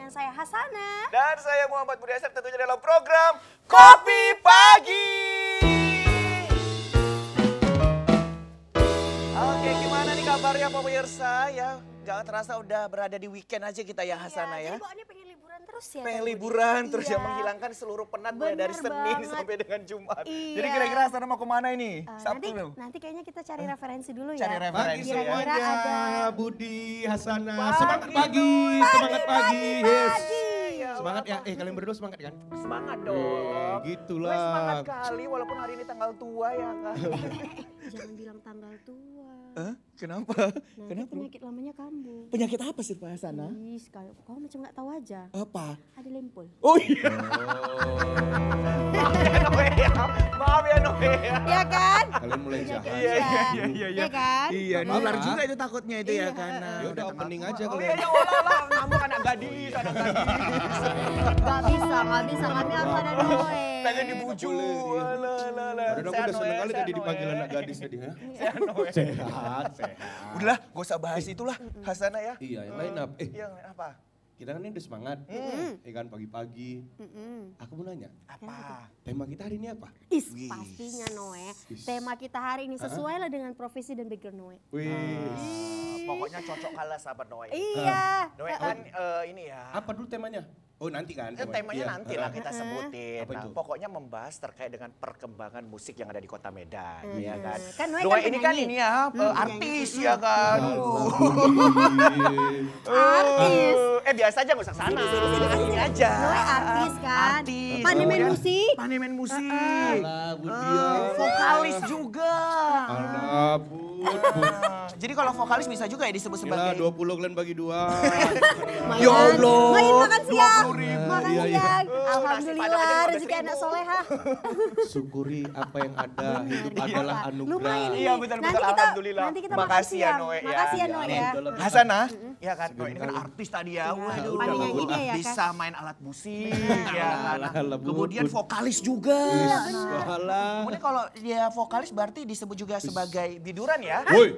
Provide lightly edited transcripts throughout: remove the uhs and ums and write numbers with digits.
dengan saya Hasana. Dan saya Muhammad Budi Asep tentunya dalam program Kopi Pagi. Oke, gimana nih kabarnya pemirsa ya? Jangan terasa udah berada di weekend aja kita ya Hasana ya. Jadi bawaannya pengen liburan terus ya. Pengen liburan terus Iya. ya menghilangkan seluruh penat mulai dari Bener Senin banget. sampai dengan Jumat. Iya. Jadi kira-kira Hasana mau kemana ini? Sabtu dong. Nanti kayaknya kita cari referensi dulu ya. Cari referensi ya. Kira-kira ada. Budi, Hasana, Pagi semangat pagi, dong. semangat pagi, yes. Pagi. Semangat ya, kalian berdua semangat kan? Semangat dong. Gitulah. Gue semangat kali walaupun hari ini tanggal tua ya kan. Jangan bilang tanggal tua. Kenapa? Nanti penyakit lamanya kambuh. Penyakit apa sih Pak Hasana? Ih, kalau kau macam nggak tahu aja. Apa? Ada lempol. Oh iya. Maaf ya Noe ya. Maaf ya Noe ya. Iya kan? Kalian mulai jahat. Iya. Iya kan? Iya, Maaf nular ya. juga itu takutnya itu ya kan. Ya udah opening aja Oh kalian. iya, olah ngambek anak gadis, anak gadis. Gak bisa. Kami harus ada Noe. Pengen dibujuk. Alah. Udah aku udah seneng kali tadi dipanggil anak gadis tadi ya. Sehat Noe. Sehat. Udahlah, gak usah bahas itulah Hasana ya. Iya, yang lain apa? Iya, apa? Kita kan ini udah semangat. Kan pagi-pagi. Aku mau nanya, Apa? tema kita hari ini apa? Is, pastinya Noe. Tema kita hari ini sesuai lah dengan profesi dan background Noe. Wih. Pokoknya cocok kalah sahabat Noe. Iya. Noe kan ini ya. Apa dulu temanya? Oh nanti kan? Temanya Iya. nanti lah kita sebutin. Apa Nah, itu? pokoknya membahas terkait dengan perkembangan musik yang ada di Kota Medan, ya kan. Kan Noe Noe kan ini kan penyanyi. ini ya, artis ya kan. Artis. Biasa aja nggak usah sana. Ini aja. Noe artis kan. Artis. Pandemen Kemudian musik. Pandemen musik. Alah, Budia. Vokalis juga. Alah, Bud. Jadi kalau vokalis bisa juga ya disebut Gila, sebagai 20 kalian bagi 2. Ya Allah. Main makan siang. 20.000. Makan Iya, iya. siang. Nasi Padang aja Alhamdulillah 15.000. rezeki anak soleha. Syukuri apa yang ada, hidup adalah anugerah. Lumayan ini. Iya betul Nanti kita- alhamdulillah. nanti kita makan Makasih ya siang. Noe ya. Makasih ya, Noe ya. Hasana, ya kan Noe ini kan artis tadi ya. Waduh, Pandai udah nyanyi dia ya, kan? bisa main alat musik ya kan. Alah, Bud. Kemudian vokalis juga. Alah. Kemudian kalau dia vokalis berarti disebut juga sebagai biduran ya. Woi.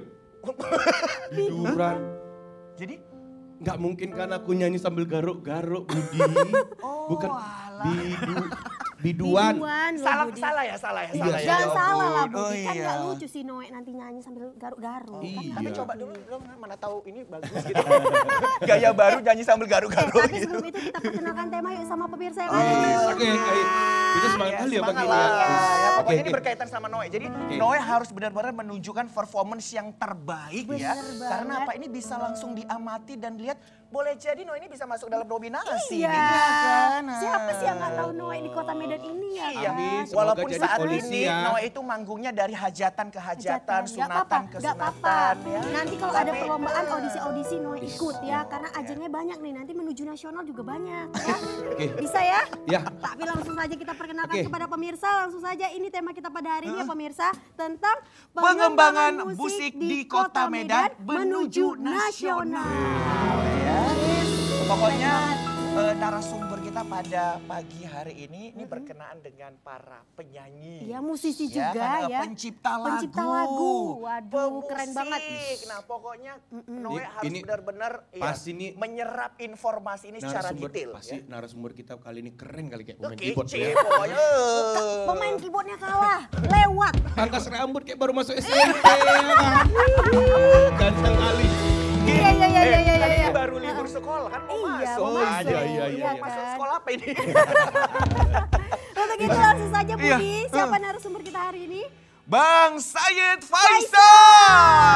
Biduran. Jadi Nggak mungkin kan aku nyanyi sambil garuk-garuk, Budi. Bukan alah. biduan. salah Budi. salah ya. Jangan salah lah Oh, Budi, kan iya. gak lucu sih Noe nanti nyanyi sambil garuk-garuk. Iya. Tapi coba dulu dong, mana tahu ini bagus gitu. Gaya baru nyanyi sambil garuk-garuk Tapi gitu. sebelum itu kita perkenalkan tema yuk sama pemirsa yang ada di Oke, kita semangat kali ya pagi semangat ini. lah. Ya, Oke, pokoknya ini oke. berkaitan sama Noe. Jadi Noe harus benar-benar menunjukkan performance yang terbaik ya. Bener Karena banget. apa ini bisa langsung diamati dan lihat boleh jadi Noe ini bisa masuk dalam nominasi. Iya. kan? Nah. Siapa sih yang gak tahu Noe di kota Medan ini ya? Iya, Amin, semoga walaupun jadi saat polisi ini ya. Noe itu manggungnya dari hajatan ke hajatan, Nggak sunatan ke nggak apa-apa. sunatan. Ya. Nanti kalau ada Tapi- perlombaan audisi-audisi Noe ikut ya, karena ajangnya banyak nih. Nanti menuju nasional juga banyak. Ya. Oke. Bisa ya? Ya. Tapi langsung saja kita perkenalkan Oke. kepada pemirsa. Langsung saja ini tema kita pada hari ini ya pemirsa tentang Pengembangan musik di Kota Medan menuju nasional. Ya. Pokoknya narasumber kita pada pagi hari ini berkenaan dengan para penyanyi. Ya, musisi Ya, juga karena ya. Pencipta lagu. Pencipta lagu. Waduh, pemusik. keren banget. Nah, pokoknya Noe harus Ini benar-benar pasti nih menyerap informasi ini secara Narasumber, detail. pasti Ya. narasumber kita kali ini keren kali kayak pemain Kece, keyboard ya. pokoknya. Pemain keyboardnya kalah, lewat. Pangkas rambut kayak baru masuk SMP ya kan. Ganteng kali. Iya. Kali ini baru libur sekolah kan mau Iya, masuk. mau masuk. Iya. Iya, Masuk kan? sekolah apa ini? Untuk itu langsung saja Iya. Budi, siapa narasumber kita hari ini? Bang Sayed Faisal.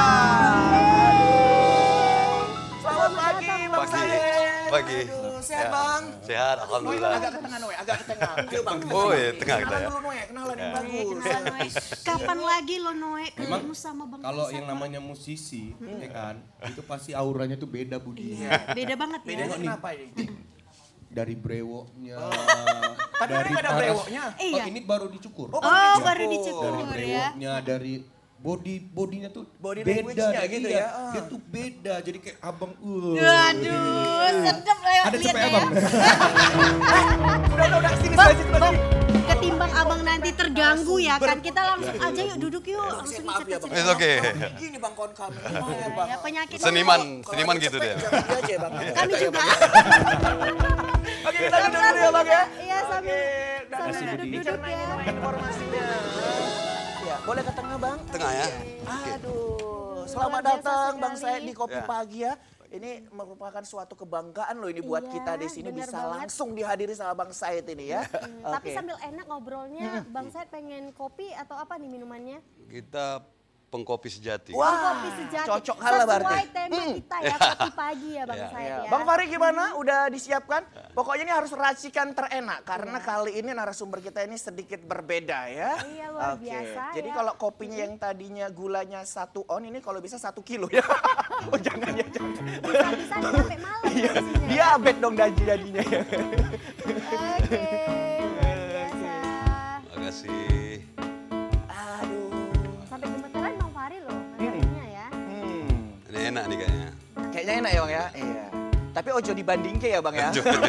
Selamat pagi Bang Pagi. Sayed. Pagi. Aduh, sehat Ya. Bang. Sehat, Noe, alhamdulillah. agak ke tengah Noe, agak ke tengah. Ayo Bang. Oh, iya, tengah kita Kenalan ya. dulu Noe, kenalan yang bagus. Kenalan Noe. Kapan lagi lo Noe ketemu sama Bang Kalau Faisal? yang namanya musisi, ya kan, itu pasti auranya tuh beda Budi. Beda banget ya. Bedanya nih. kenapa ini? Dari brewoknya, Tapi ini nggak ada paras- brewoknya. Iya. Oh, ini baru dicukur. Oh, Oh, dicukur. baru Dari dicukur ya. brewoknya, dari bodinya tuh Body beda language-nya gitu iya. ya. Dia tuh beda, jadi kayak abang. Aduh, sedap lewat Ada cepet liatnya abang. ya. Udah, sini Bang, sini. Bang, ketimbang abang nanti terganggu mengganggu ya narasumber. kan. Kita langsung aja yuk duduk yuk. Bang, Langsung maaf ya Bang. It's okay. Gini Bang kawan kami. Gimana Bang? Ya, penyakit Seniman gitu dia. Jangan dia aja Bang. kami juga. Oke, kita duduk dulu ya Bang ya. Iya, sambil Oke, sambil duduk-duduk ya. informasinya. Ya, boleh ke tengah Bang? Tengah ya. Aduh, selamat Luar biasa datang Bang sekali. Said di Kopi Ya. Pagi ya. Ini merupakan suatu kebanggaan loh ini buat Iya, kita di sini bener bisa banget. langsung dihadiri sama Bang Said ini ya. Tapi Oke. sambil enak ngobrolnya, Bang Said pengen kopi atau apa nih minumannya? Kita pengkopi sejati. Wah, Kopi sejati. cocok hal lah berarti. Sesuai tema kita ya, kopi pagi ya Bang Iya. Said Ya. ya. Bang Fahri gimana? Udah disiapkan? Pokoknya ini harus racikan terenak karena kali ini narasumber kita ini sedikit berbeda ya. Iya, luar Oke. biasa Jadi ya. kalau kopinya yang tadinya gulanya 1 on ini kalau bisa 1 kilo ya. Oh jangan ya jangan. Bisa-bisa nih sampai malam ya isinya. Dia abet dong jadinya ya. Oke, luar biasa. Makasih. Aduh. Sampai gemeteran Bang Fahri loh ngeliatnya ya. Ini enak nih kayaknya. Kayaknya enak ya Bang ya. Iya. Tapi ojo dibandingke ya Bang ya.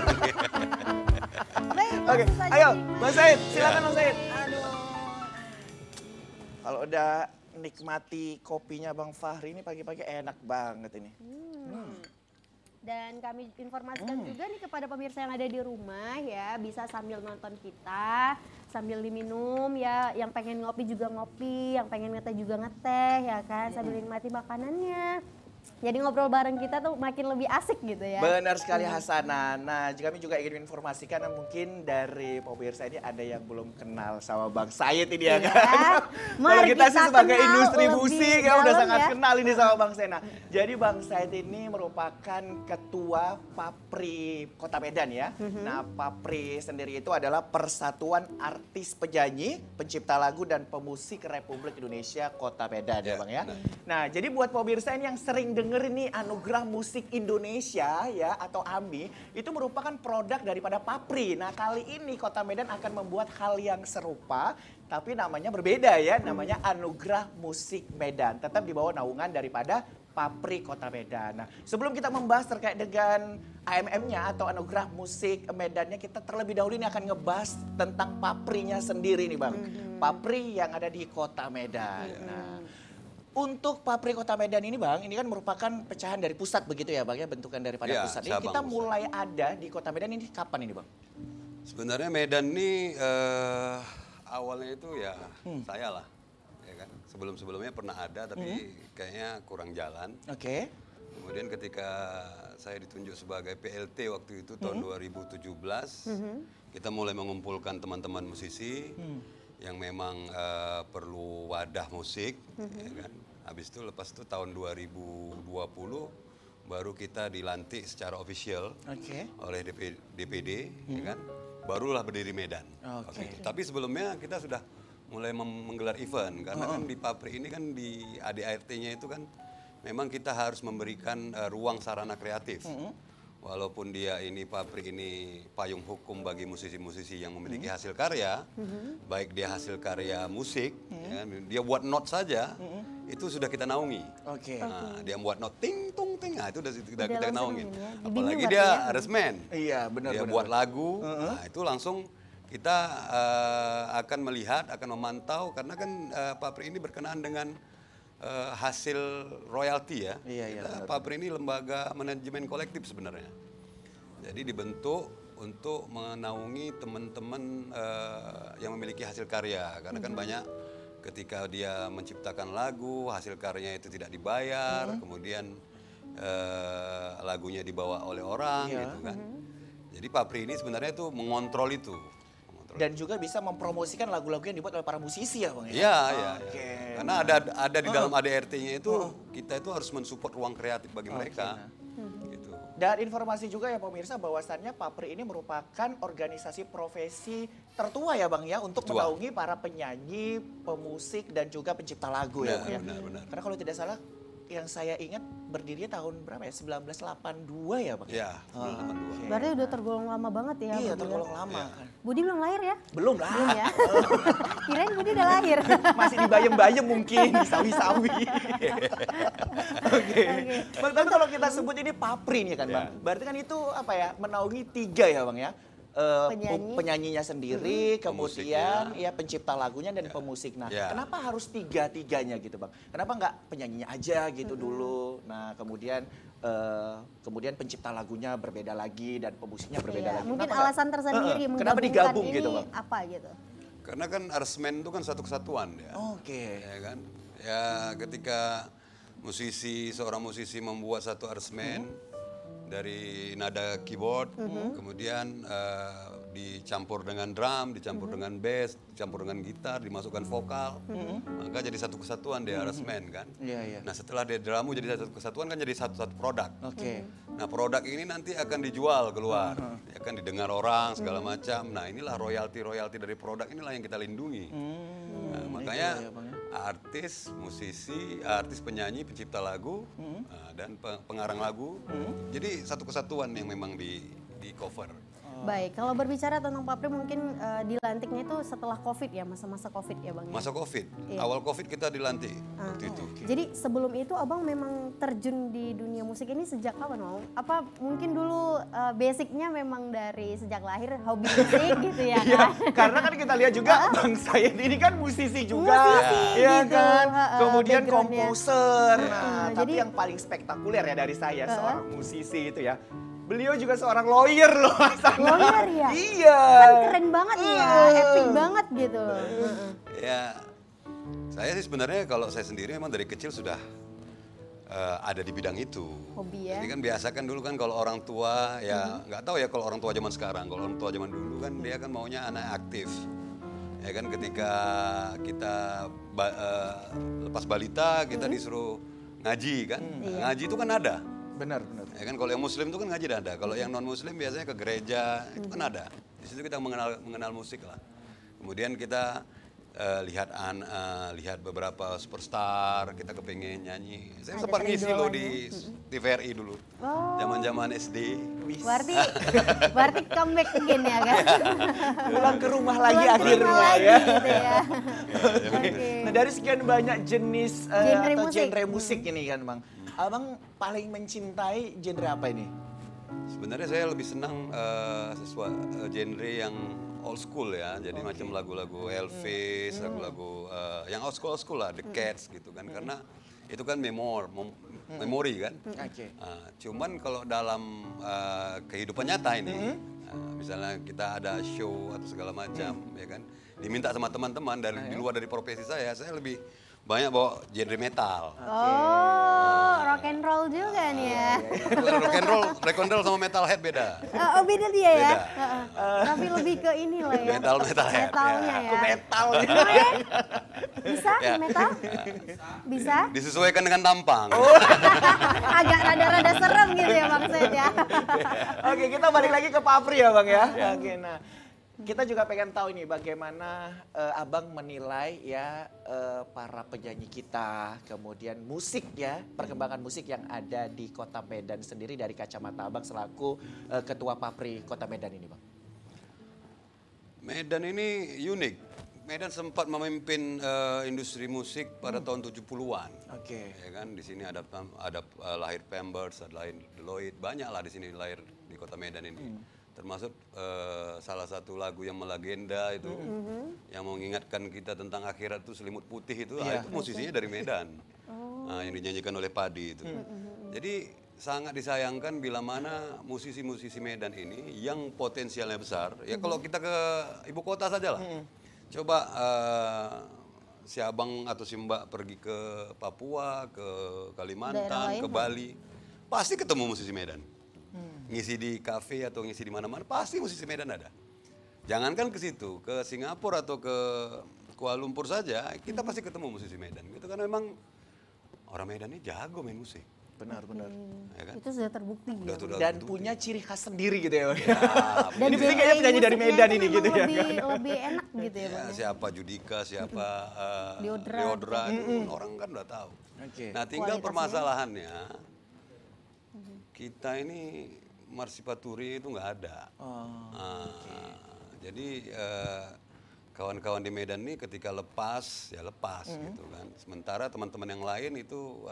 Baik, Oke, langsung saja ayo nih, Mas. Bang Said, silakan Bang Said. Aduh. Kalau udah nikmati kopinya Bang Fahri ini pagi-pagi enak banget ini. Dan kami informasikan juga nih kepada pemirsa yang ada di rumah ya, bisa sambil nonton kita, sambil diminum ya, yang pengen ngopi juga ngopi, yang pengen ngeteh juga ngeteh ya kan, sambil nikmati makanannya. Jadi ngobrol bareng kita tuh makin lebih asik gitu ya. Benar sekali Hasanah. Nah, kami juga ingin informasikan mungkin dari pemirsa ini ada yang belum kenal sama Bang Said ini ya Iya. kan. Kalau Mari kita sih kita sebagai kenal industri lebih musik ya udah dalam sangat ya. kenal ini sama Bang Sena. Jadi Bang Said ini merupakan ketua Papri Kota Medan ya. Nah, Papri sendiri itu adalah Persatuan Artis Penyanyi, Pencipta Lagu dan Pemusik Republik Indonesia Kota Medan ya Ya, Bang ya. benar. Nah, jadi buat pemirsa ini yang sering denger ini Anugerah Musik Indonesia ya atau AMI itu merupakan produk daripada Papri. Nah, kali ini Kota Medan akan membuat hal yang serupa tapi namanya berbeda ya, namanya Anugerah Musik Medan. Tetap di bawah naungan daripada Papri Kota Medan. Nah, sebelum kita membahas terkait dengan AMM-nya atau Anugerah Musik Medannya, kita terlebih dahulu ini akan ngebahas tentang Paprinya sendiri nih Bang. Papri yang ada di Kota Medan. Nah, untuk Papri Kota Medan ini Bang, ini kan merupakan pecahan dari pusat begitu ya Bang ya, bentukan daripada Ya, pusat. Ini cabang kita pusat. mulai ada di Kota Medan ini kapan ini Bang? Sebenarnya Medan ini awalnya itu ya saya lah. Ya kan? Sebelum-sebelumnya pernah ada tapi kayaknya kurang jalan. Oke. Kemudian ketika saya ditunjuk sebagai PLT waktu itu tahun 2017, kita mulai mengumpulkan teman-teman musisi yang memang perlu wadah musik, ya kan. Habis itu lepas itu tahun 2020 baru kita dilantik secara official Oke. oleh DPD, ya kan. Barulah berdiri Medan. Oke. Waktu itu. Tapi sebelumnya kita sudah mulai menggelar event karena kan di Papri ini kan di ADART-nya itu kan memang kita harus memberikan ruang sarana kreatif. Walaupun dia ini Papri ini payung hukum bagi musisi-musisi yang memiliki hasil karya, baik dia hasil karya musik, ya, dia buat not saja, itu sudah kita naungi. Oke. Nah, dia buat not ting tung ting, nah itu udah kita langsung naungin. ini ya, dibimbing Apalagi berarti dia ya. aransemen. Iya, benar Dia benar. buat lagu, nah itu langsung kita akan melihat, akan memantau karena kan Papri ini berkenaan dengan hasil royalti ya. Iya, iya, benar. Papri ini lembaga manajemen kolektif sebenarnya. Jadi dibentuk untuk menaungi teman-teman yang memiliki hasil karya karena kan banyak ketika dia menciptakan lagu hasil karyanya itu tidak dibayar, kemudian lagunya dibawa oleh orang Iya. gitu kan. Jadi Papri ini sebenarnya itu mengontrol itu. Dan juga bisa mempromosikan lagu-lagu yang dibuat oleh para musisi ya Bang ya? Iya, iya. Oke. Karena ada di dalam ADRT-nya itu kita itu harus mensupport ruang kreatif bagi mereka. Gitu. Dan informasi juga ya pemirsa bahwasannya Papri ini merupakan organisasi profesi tertua ya Bang ya untuk Tua. menaungi para penyanyi, pemusik dan juga pencipta lagu ya Bang ya. Benar. Karena kalau tidak salah yang saya ingat berdirinya tahun berapa ya? 1982 ya Bang? Ya, Oh, 1982. oke. Berarti udah tergolong lama banget ya. Iya Budi ya? tergolong lama kan. Budi belum lahir ya? Belum lah. Belum ya? Kirain Budi udah lahir. Masih di bayem-bayem mungkin, di sawi-sawi. Oke. Bang, tapi kalau kita sebut ini Papri nih kan Bang. Ya. Berarti kan itu apa ya, menaungi 3 ya Bang ya. penyanyinya sendiri, kemudian Pemusiknya. ya pencipta lagunya dan pemusik. Nah, Ya. kenapa harus tiga-tiganya gitu Bang? Kenapa nggak penyanyinya aja gitu dulu? Nah, kemudian pencipta lagunya berbeda lagi dan pemusiknya berbeda Iya, lagi. mungkin Kenapa nggak? alasan tersendiri Kenapa menggabungkan digabung ini gitu Bang? apa gitu. Karena kan aransemen itu kan satu kesatuan ya. Oke. Ya kan? Ya ketika seorang musisi membuat satu aransemen dari nada keyboard, kemudian dicampur dengan drum, dicampur dengan bass, dicampur dengan gitar, dimasukkan vokal, maka jadi satu kesatuan di aransemen kan. Iya, iya. Nah setelah dia dramu jadi satu kesatuan kan jadi satu produk. Oke. Nah produk ini nanti akan dijual keluar, akan didengar orang segala macam. Nah inilah royalti dari produk inilah yang kita lindungi. Nah, makanya Iya, Bang, ya. artis, musisi, artis, penyanyi, pencipta lagu, dan pengarang lagu. Jadi satu kesatuan yang memang di cover. Baik, kalau berbicara tentang Papri mungkin dilantiknya itu setelah Covid ya, masa-masa Covid ya Bang ya? Masa Covid, Iya. awal Covid kita dilantik waktu itu. Jadi sebelum itu Abang memang terjun di dunia musik ini sejak kapan Bang? Apa mungkin dulu basicnya memang dari sejak lahir hobi musik gitu ya Iya, kan? karena kan kita lihat juga Bang Sayed ini kan musisi juga. Musisi Iya gitu, kan? heeh, Kemudian backgroundnya. komposer. Nah, tapi jadi- yang paling spektakuler ya dari saya seorang musisi itu ya. Beliau juga seorang lawyer loh Mas Ana. Lawyer ya? Iya. Kan keren banget ya, epic banget gitu. Ya, saya sih sebenarnya kalau saya sendiri memang dari kecil sudah ada di bidang itu. Hobi ya? Jadi kan biasa kan dulu kan kalau orang tua ya nggak tahu ya kalau orang tua zaman sekarang, kalau orang tua zaman dulu kan dia kan maunya anak aktif. Ya kan ketika kita lepas balita kita disuruh ngaji kan, ngaji itu kan ada. Benar, benar. Ya kan kalau yang muslim itu kan ngaji ada. Kalau yang non muslim biasanya ke gereja itu kan ada. Di situ kita mengenal musik lah. Kemudian kita lihat beberapa superstar, kita kepengen nyanyi. Saya Ada sempat ngisi loh idolanya. di TVRI dulu. Oh. Zaman-zaman SD. Berarti comeback again ya kan? Pulang ke rumah lagi Pulang ke akhirnya rumah lagi ya. gitu ya. Oke. Nah, dari sekian banyak jenis Genre atau musik. genre musik ini kan Bang. Abang paling mencintai genre apa ini? Sebenarnya saya lebih senang genre yang old school ya. Jadi macam lagu-lagu Elvis, lagu-lagu yang old school lah, The Cats gitu kan. Karena itu kan memori kan. Oke. Cuman kalau dalam kehidupan nyata ini, misalnya kita ada show atau segala macam, ya kan, diminta sama teman-teman dari di luar dari profesi saya lebih banyak bawa genre metal. Oh, rock and roll juga nih ya. Rock and roll sama metalhead beda. Oh beda dia ya. Beda. Heeh. Tapi lebih ke ini lah ya. Metalhead. Metalnya ya. Metal. Bisa Ya. metal? Bisa? Disesuaikan dengan tampang. Agak rada-rada serem gitu ya Bang Seth ya. Oke, kita balik lagi ke Papri ya Bang ya. Oke, nah kita juga pengen tahu nih bagaimana Abang menilai ya para penyanyi kita, kemudian musik ya, perkembangan musik yang ada di Kota Medan sendiri dari kacamata Abang selaku Ketua Papri Kota Medan ini Bang. Medan ini unik. Medan sempat memimpin industri musik pada tahun 70-an. Oke. Ya kan di sini ada lahir Pampers, ada lahir Deloitte, banyak lah di sini lahir di Kota Medan ini. Termasuk salah satu lagu yang melegenda itu yang mengingatkan kita tentang akhirat itu selimut putih itu, itu musisinya dari Medan. Nah, yang dinyanyikan oleh Padi itu. Jadi sangat disayangkan bila mana musisi-musisi Medan ini yang potensialnya besar. Ya kalau kita ke ibu kota saja lah. Coba si abang atau si mbak pergi ke Papua, ke Daerah Kalimantan, lain, ke Bali, pasti ketemu musisi Medan. Ngisi di kafe atau ngisi di mana-mana, pasti musisi Medan ada. Jangankan ke situ, ke Singapura atau ke Kuala Lumpur saja, kita pasti ketemu musisi Medan. Gitu karena memang orang Medan ini jago main musik. Benar, benar. Ya kan? Itu sudah terbukti ya. Sudah Dan terbukti. punya ciri khas sendiri gitu ya Bang. Dan Ini kayaknya genre penyanyi dari musiknya Medan itu ini memang gitu ya. lebih enak gitu ya Ya, Bang. siapa Judika, siapa Leodra. Leodra, itu orang kan udah tahu. Oke. Nah tinggal Kualitasnya. permasalahannya, kita ini Marsipaturi itu nggak ada. Jadi kawan-kawan di Medan ini ketika lepas, ya lepas gitu kan. Sementara teman-teman yang lain itu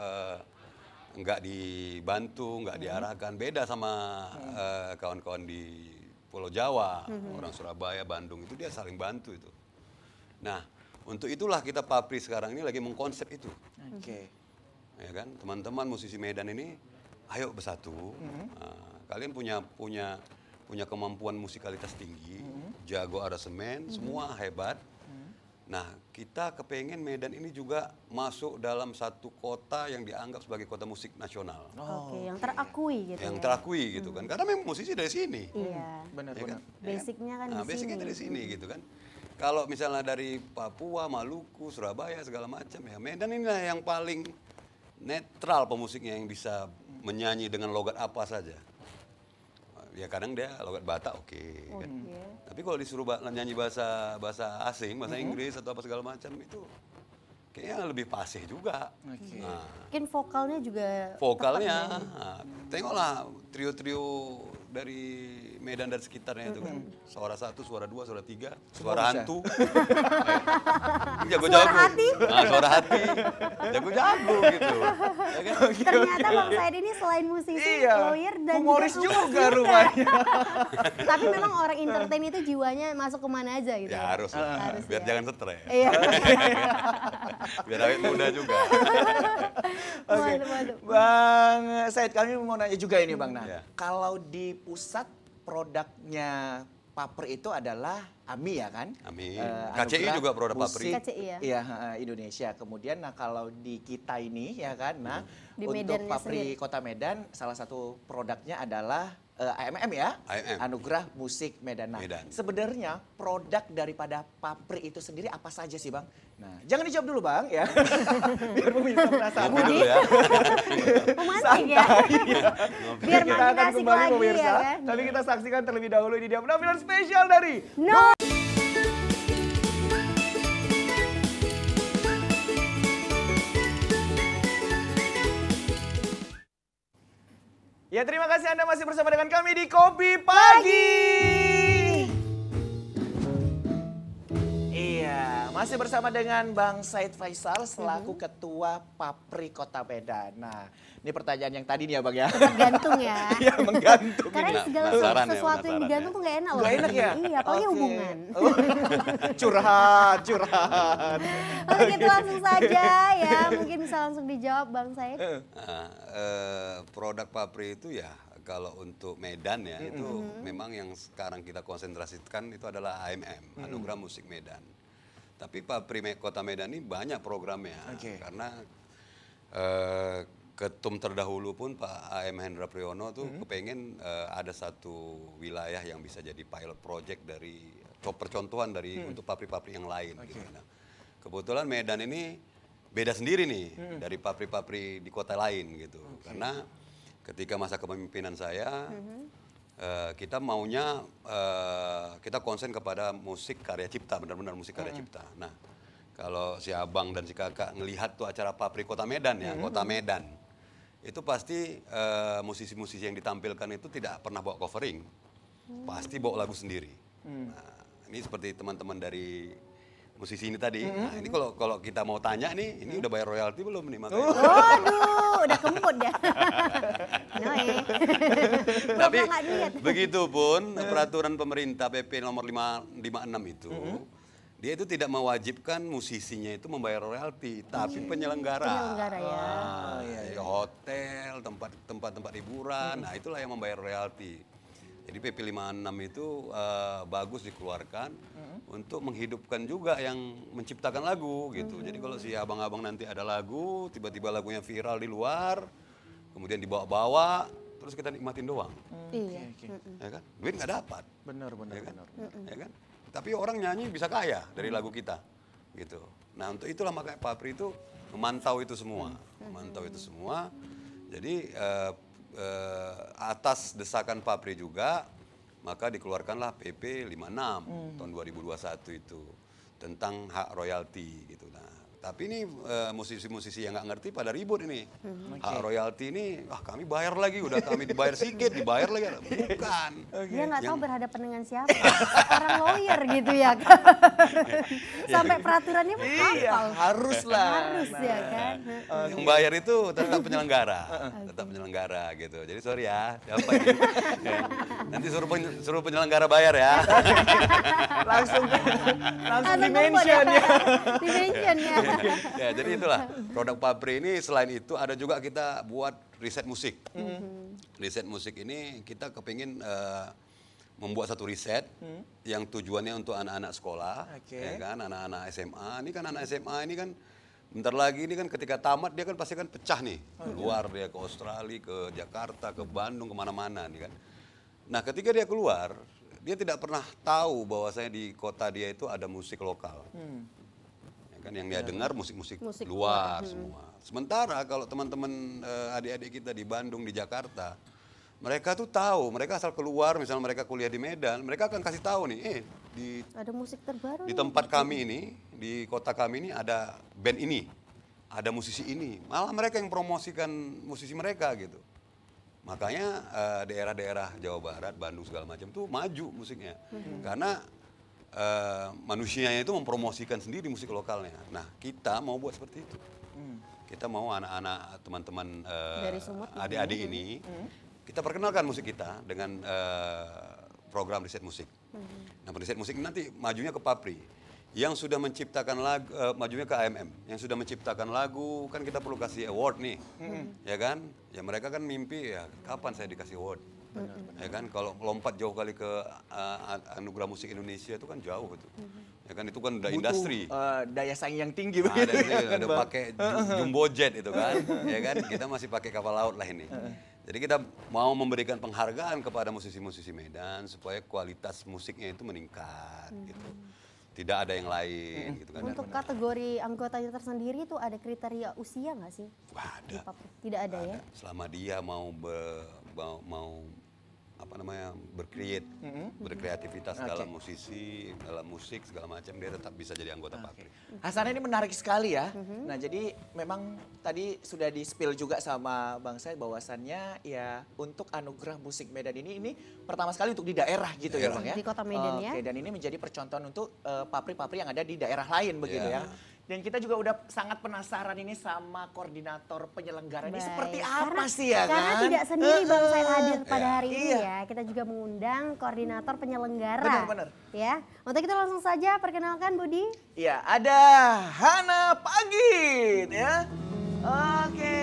nggak dibantu, nggak diarahkan. Beda sama kawan-kawan di Pulau Jawa, orang Surabaya, Bandung itu dia saling bantu itu. Nah, untuk itulah kita Papri sekarang ini lagi mengkonsep itu. Oke. Ya kan, teman-teman musisi Medan ini, ayo bersatu. Nah, kalian punya kemampuan musikalitas tinggi, jago aransemen, semua hebat. Nah, kita kepengen Medan ini juga masuk dalam satu kota yang dianggap sebagai kota musik nasional. Oke, yang terakui gitu Yang ya. terakui gitu kan, karena memang musisi dari sini. Iya. Benar-benar. Basicnya kan Nah, di basicnya sini. dari sini gitu kan. Kalau misalnya dari Papua, Maluku, Surabaya segala macam ya, Medan ini yang paling netral pemusiknya yang bisa menyanyi dengan logat apa saja. Ya kadang dia logat Batak oke. Kan. Tapi kalau disuruh nyanyi bahasa asing, bahasa Inggris atau apa segala macam itu kayaknya lebih fasih juga. Oke. Nah, Mungkin vokalnya juga vokalnya, nah, tengoklah trio-trio dari Medan dan sekitarnya itu kan, suara 1, suara 2, suara 3, suara bisa. hantu, jago-jago, nah, suara hati, jago-jago gitu. Ya kan? ternyata Bang Said ini selain musisi, Iya, lawyer dan humoris juga juga rupanya. Tapi memang orang entertain itu jiwanya masuk kemana aja gitu. Ya harus lah, Harus biar ya. jangan stres, Iya. biar awet muda juga. Oke, Waduh, waduh. Bang Said, kami mau nanya juga ini Bang. Nah, Iya. kalau di pusat produknya Papri itu adalah AMI ya kan? AMI. Anugerah KCI juga produk Musik, Papri. KCI ya? Iya, Indonesia. Kemudian nah kalau di kita ini ya kan, nah Di untuk Medannya Papri sendiri. Kota Medan salah satu produknya adalah AMM ya? AMM. Anugerah Musik Medan. Nah, Medan. sebenarnya produk daripada Papri itu sendiri apa saja sih Bang? Nah, jangan dijawab dulu Bang ya. Biar pemirsa penasaran. Ngopi dulu ya. Memancing ya. Biar Kita makin akan asik kembali lagi pemirsa. ya kan. Tapi kita saksikan terlebih dahulu ini dia penampilan spesial dari No. Ya, terima kasih Anda masih bersama dengan kami di Kopi Pagi. Iya, masih bersama dengan Bang Said Faisal selaku Ketua Papri Kota Medan. Nah, ini pertanyaan yang tadi nih ya Bang ya. Tergantung ya. Iya, menggantung. Karena Nah, segala penasaran ya, sesuatu yang penasaran digantung ya. tuh gak enak loh. Gak enak ya? Iya, apalagi Oke. hubungan. Oh, curhat, curhat. Oke, kita langsung saja ya. Mungkin bisa langsung dijawab Bang Said. Nah, produk Papri itu ya kalau untuk Medan ya itu memang yang sekarang kita konsentrasikan itu adalah AMM, Anugerah Musik Medan. Tapi Papri Kota Medan ini banyak programnya karena ketum terdahulu pun Pak AM Hendra Priyono tuh kepengen ada satu wilayah yang bisa jadi pilot project dari percontohan dari untuk pabrik-pabrik yang lain gitu. Nah, kebetulan Medan ini beda sendiri nih dari pabrik-pabrik di kota lain gitu. Karena ketika masa kepemimpinan saya kita maunya kita konsen kepada musik karya cipta, benar-benar musik karya cipta. Nah, kalau si abang dan si kakak ngelihat tuh acara pabrik Kota Medan ya, Kota Medan. Itu pasti musisi-musisi yang ditampilkan itu tidak pernah bawa covering. Pasti bawa lagu sendiri. Nah, ini seperti teman-teman dari musisi ini tadi. Nah, ini kalau kita mau tanya nih, ini udah bayar royalti belum nih makanya? Waduh, udah kemput ya. Noe. Tapi Bapak nggak niat. begitu pun peraturan pemerintah PP nomor 556 itu, dia itu tidak mewajibkan musisinya itu membayar royalti, tapi penyelenggara. Penyelenggara ya. Ya, hotel, tempat-tempat hiburan, nah itulah yang membayar royalti. Jadi PP 56 itu bagus dikeluarkan untuk menghidupkan juga yang menciptakan lagu gitu. Jadi kalau si abang-abang nanti ada lagu, tiba-tiba lagunya viral di luar, kemudian dibawa-bawa, terus kita nikmatin doang. Iya. Ya kan? Duit nggak dapat. Benar, Ya kan? Ya kan? Tapi orang nyanyi bisa kaya dari lagu kita. Gitu. Nah, untuk itulah makanya Papri itu memantau itu semua. Memantau itu semua. Jadi atas desakan Papri juga, maka dikeluarkanlah PP 56 tahun 2021 itu tentang hak royalti gitu. Nah, Tapi ini musisi-musisi yang nggak ngerti pada ribut ini. Hak royalti ini, kami bayar lagi, udah kami dibayar sedikit, dibayar lagi. Bukan. Dia nggak tahu berhadapan dengan siapa. Orang lawyer gitu ya. Sampai peraturannya hafal. Iya, haruslah. Harus ya kan. Yang bayar itu tetap penyelenggara, tetap penyelenggara gitu. Jadi sorry ya, siapa ini? Ya. Nanti suruh penyelenggara bayar ya. langsung Langsung di-mention ya. Di-mention ya. Ya, jadi itulah produk Papri ini. Selain itu ada juga kita buat riset musik. Riset musik ini kita kepingin membuat satu riset yang tujuannya untuk anak-anak sekolah, ya kan, anak-anak SMA. Ini kan anak SMA ini kan bentar lagi ini kan ketika tamat dia kan pasti kan pecah nih, keluar dia ke Australia, ke Jakarta, ke Bandung, kemana-mana nih kan. Nah ketika dia keluar, dia tidak pernah tahu bahwasanya di kota dia itu ada musik lokal. Kan yang dia dengar musik-musik luar semua. Sementara kalau teman-teman adik-adik kita di Bandung, di Jakarta, mereka tuh tahu, mereka asal keluar, misalnya mereka kuliah di Medan, mereka akan kasih tahu nih, ada musik terbaru di tempat kami ini, di kota kami ini ada band ini, ada musisi ini. Malah mereka yang promosikan musisi mereka gitu. Makanya daerah-daerah Jawa Barat, Bandung segala macam tuh maju musiknya. Karena manusianya itu mempromosikan sendiri musik lokalnya. Nah, kita mau buat seperti itu. Kita mau anak-anak, teman-teman adik-adik ini, kita perkenalkan musik kita dengan program riset musik. Nah, riset musik ini nanti majunya ke Papri. Yang sudah menciptakan lagu, majunya ke AMM. Yang sudah menciptakan lagu, kan kita perlu kasih award nih. Ya kan? Ya mereka kan mimpi, ya kapan saya dikasih award? Ya kan, kalau lompat jauh kali ke Anugerah Musik Indonesia itu kan jauh itu. Ya kan, itu kan udah industri. Daya saing yang tinggi Ada pakai jumbo jet itu kan. Ya kan, kita masih pakai kapal laut lah ini. Jadi kita mau memberikan penghargaan kepada musisi-musisi Medan supaya kualitas musiknya itu meningkat gitu. Tidak ada yang lain gitu kan. Untuk kategori anggotanya tersendiri itu ada kriteria usia nggak sih? Wah, ada. Tidak ada ya? Selama dia mau berkreativitas dalam musisi, dalam musik segala macam, dia tetap bisa jadi anggota Papri. Hasanah ini menarik sekali ya. Nah jadi memang tadi sudah di-spill juga sama Bang Said bahwasannya ya untuk Anugerah Musik Medan ini pertama sekali untuk di daerah gitu ya Bang ya. Di Kota Medan ya. Oke, dan ini menjadi percontohan untuk Papri-Papri yang ada di daerah lain begitu ya. Dan kita juga udah sangat penasaran ini sama koordinator penyelenggara ini seperti apa sih ya kan? Karena tidak sendiri Bang Said hadir pada hari ini ya. Kita juga mengundang koordinator penyelenggara. Benar. Ya, untuk itu langsung saja perkenalkan Budi. Iya, ada Hana Pagit ya. Oke.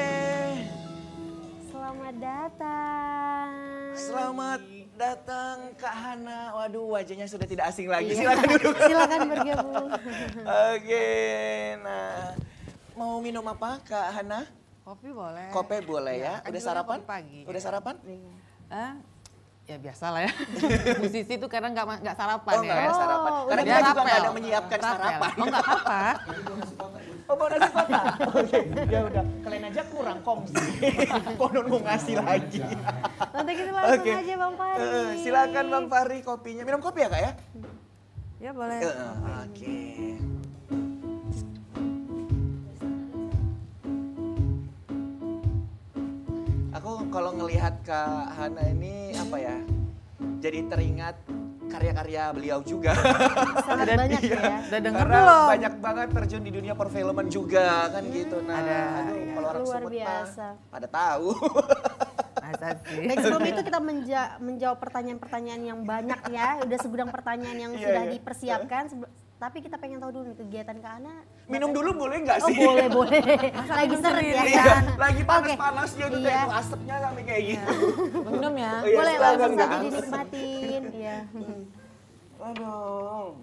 Selamat datang. Selamat datang Kak Hana. Waduh, wajahnya sudah tidak asing lagi. Silakan duduk. Silakan bergabung. Oke, nah mau minum apa Kak Hana? Kopi boleh. Kopi boleh ya. Kan Udah juga sarapan? kopi pagi. Udah sarapan? Ya biasa lah ya. Musisi itu kadang nggak sarapan Oh ya. nggak ada sarapan. Karena Dia kita juga rapel. nggak ada menyiapkan Rapel. sarapan. Oh nggak apa-apa. Oh bawa nasi kotak? Oke, ya udah. Kalian aja kurang kongsi. Konon mau ngasih lagi. Untuk itu langsung Oke. aja Bang Fahri. Silakan Bang Fahri kopinya. Minum kopi ya Kak ya? Ya boleh. Oke. Aku kalau ngelihat Kak Hana ini apa ya? Jadi teringat karya-karya beliau juga. Sangat banyak ya. Udah denger Karena belum? banyak banget terjun di dunia perfilman juga kan gitu. Nah, Ada, aduh, ya. kalau orang Luar Sumut biasa. mah pada tahu. Masa sih. Baik, sebelum itu kita menjawab pertanyaan-pertanyaan yang banyak ya. Udah segudang pertanyaan yang Iya, sudah iya. dipersiapkan. Tapi kita pengen tahu dulu nih kegiatan Kak Ana. Minum dulu boleh nggak Oh sih? boleh, boleh. Lagi seret ya. Iya, kan? lagi Oke. panas-panasnya tuh Iya. kayak asapnya kami kayak gitu. Minum ya. Oh, iya, Boleh silakan, langsung Kak. saja dinikmatin. Iya. Aduh.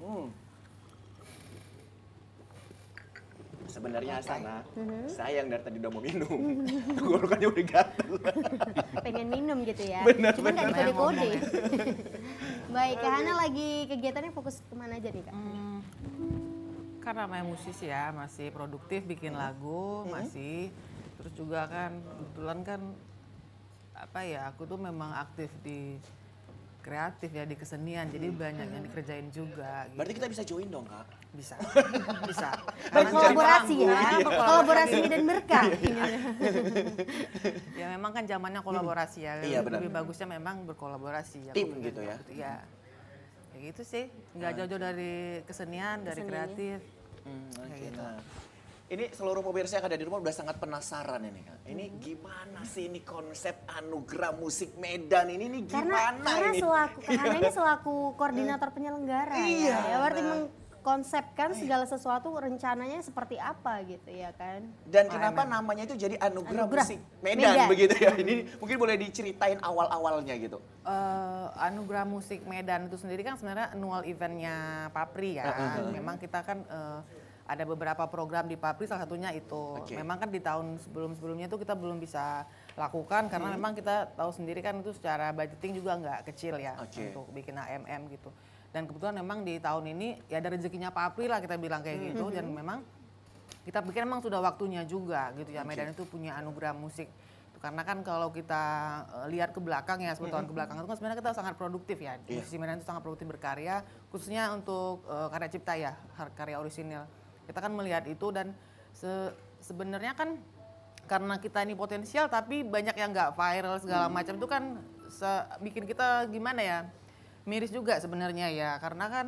Sebenarnya Hasanah, sayang dari tadi udah mau minum. Tenggorokannya udah gatel. Pengen minum gitu ya. Benar, Cuman nggak benar. dikode-kode. Baik, Kak Hana lagi kegiatannya fokus kemana aja nih Kak? Karena namanya musisi ya, masih produktif bikin lagu, masih. Terus juga kan kebetulan kan apa ya, aku tuh memang aktif di kreatif ya, di kesenian. Jadi banyak yang dikerjain juga. Berarti gitu. kita bisa join dong Kak. Bisa, bisa. Berkolaborasi ya, Berkolaborasi. kolaborasi Medan Berkah. Ya memang kan zamannya kolaborasi ya. Iya, benar. Lebih bagusnya memang berkolaborasi. Ya, Tim gitu ya. Iya. Ya gitu sih, nggak jauh-jauh dari kesenian, dari kreatif. Oke. gitu. Nah, ini seluruh pemirsa yang ada di rumah udah sangat penasaran ini Kak. Ini gimana sih ini konsep Anugerah Musik Medan ini Karena gimana ini? karena ini selaku koordinator penyelenggara Iya, ya berarti nah. mengkonsepkan segala sesuatu rencananya seperti apa gitu ya kan. Dan kenapa namanya itu jadi Anugerah Anugerah Musik Medan, Medan. begitu ya? Ini mungkin boleh diceritain awal-awalnya gitu. Anugerah Musik Medan itu sendiri kan sebenarnya annual eventnya Papri ya. Memang kita kan ada beberapa program di Papri, salah satunya itu. Oke. Memang kan di tahun sebelum-sebelumnya itu kita belum bisa lakukan karena memang kita tahu sendiri kan itu secara budgeting juga nggak kecil ya untuk bikin AMM gitu. Dan kebetulan memang di tahun ini ya ada rezekinya Papri lah kita bilang kayak gitu. Dan memang kita pikir memang sudah waktunya juga gitu ya. Medan itu punya anugerah musik. Karena kan kalau kita lihat ke belakang ya, 10 tahun ke belakang itu kan sebenarnya kita sangat produktif ya. Musisi Medan itu sangat produktif berkarya, khususnya untuk karya cipta ya, karya orisinil. Kita kan melihat itu dan sebenarnya kan karena kita ini potensial tapi banyak yang nggak viral segala macam itu kan bikin kita gimana ya, miris juga sebenarnya ya. Karena kan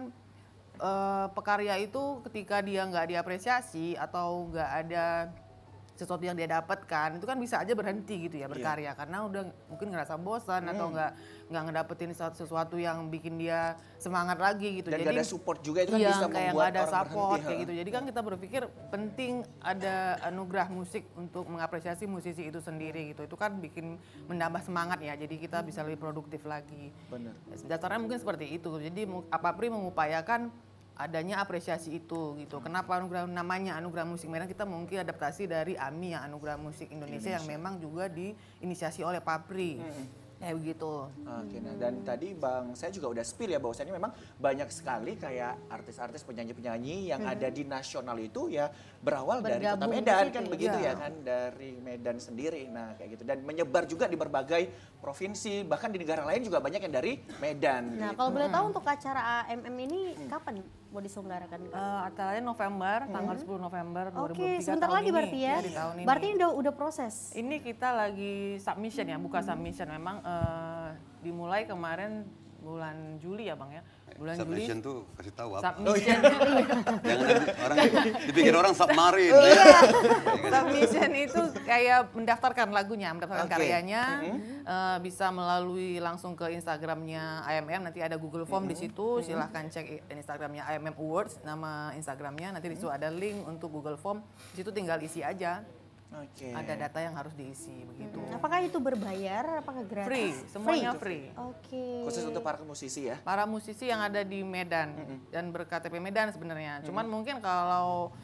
pekarya itu ketika dia nggak diapresiasi atau nggak ada sesuatu yang dia dapatkan itu kan bisa aja berhenti gitu ya berkarya karena udah mungkin ngerasa bosan atau nggak ngedapetin sesuatu yang bikin dia semangat lagi gitu. Dan Jadi gak ada support juga itu kan iya, bisa kayak membuat nggak ada orang support berhenti. kayak gitu. Jadi kan kita berpikir penting ada anugerah musik untuk mengapresiasi musisi itu sendiri gitu. Itu kan bikin menambah semangat ya. Jadi kita bisa lebih produktif lagi. Benar. Dasarnya mungkin seperti itu. Jadi Papri mengupayakan adanya apresiasi itu gitu. Kenapa namanya Anugerah Musik Medan? Kita mungkin adaptasi dari AMI yang Anugerah Musik Indonesia yang memang juga diinisiasi oleh Papri. Kayak begitu. Oke, nah dan tadi Bang saya juga udah spill ya bahwasannya memang banyak sekali kayak artis-artis penyanyi-penyanyi yang ada di nasional itu ya berawal dari Kota Bergabung di Medan situ kan ya. begitu Iya. ya kan dari Medan sendiri. Nah kayak gitu dan menyebar juga di berbagai provinsi bahkan di negara lain juga banyak yang dari Medan. Nah gitu. kalau boleh tahu untuk acara AMM ini kapan mau diselenggarakan? Acaranya November, tanggal 10 November 2023 Oke, sebentar tahun lagi ini. berarti ya. Di tahun ini. Berarti udah proses. Ini kita lagi submission ya, buka submission. Memang dimulai kemarin bulan Juli ya Bang ya. Bulan Submission Juli. tuh kasih tahu apa. Submission. Jangan nanti orang dipikir orang submarin. Submission itu kayak mendaftarkan lagunya, mendaftarkan Oke. karyanya. Bisa melalui langsung ke Instagramnya AMM, nanti ada Google Form di situ. Silahkan cek Instagramnya AMM Awards, nama Instagramnya. Nanti di situ ada link untuk Google Form. Di situ tinggal isi aja. Oke. Ada data yang harus diisi begitu. Apakah itu berbayar? Apakah gratis? Free, semuanya free. Oke. Khusus untuk para musisi ya. Para musisi yang ada di Medan dan ber-KTP Medan sebenarnya. Cuman mungkin kalau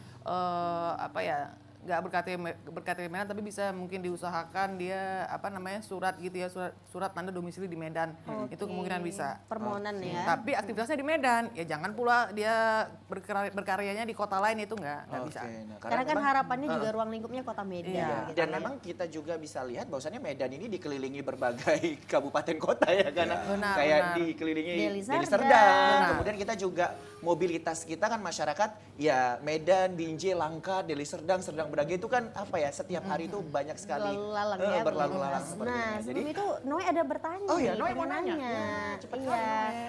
nggak berKTP Medan tapi bisa mungkin diusahakan dia surat gitu ya, surat tanda domisili di Medan. Itu kemungkinan bisa. Permohonan ya. Tapi aktivitasnya di Medan, ya jangan pula dia berkaryanya di kota lain itu nggak bisa. Nah, Karena kan memang- harapannya juga ruang lingkupnya kota Medan. Iya. gitu. Dan memang kita juga bisa lihat bahwasannya Medan ini dikelilingi berbagai kabupaten kota ya kan. Benar, Kayak benar. dikelilingi Deli Deli Serdang. Serdang. Kemudian kita juga mobilitas kita kan masyarakat ya Medan, Binjai, Langkat, Deli Serdang, Serdang Bedagai itu kan apa ya setiap hari itu banyak sekali Berlalu lalang ya. berlalu lalang seperti Nah, ini. sebelum itu Noe ada bertanya. Oh iya, nih, Noe mau pengen nanya. nanya. Ya, cepet Iya.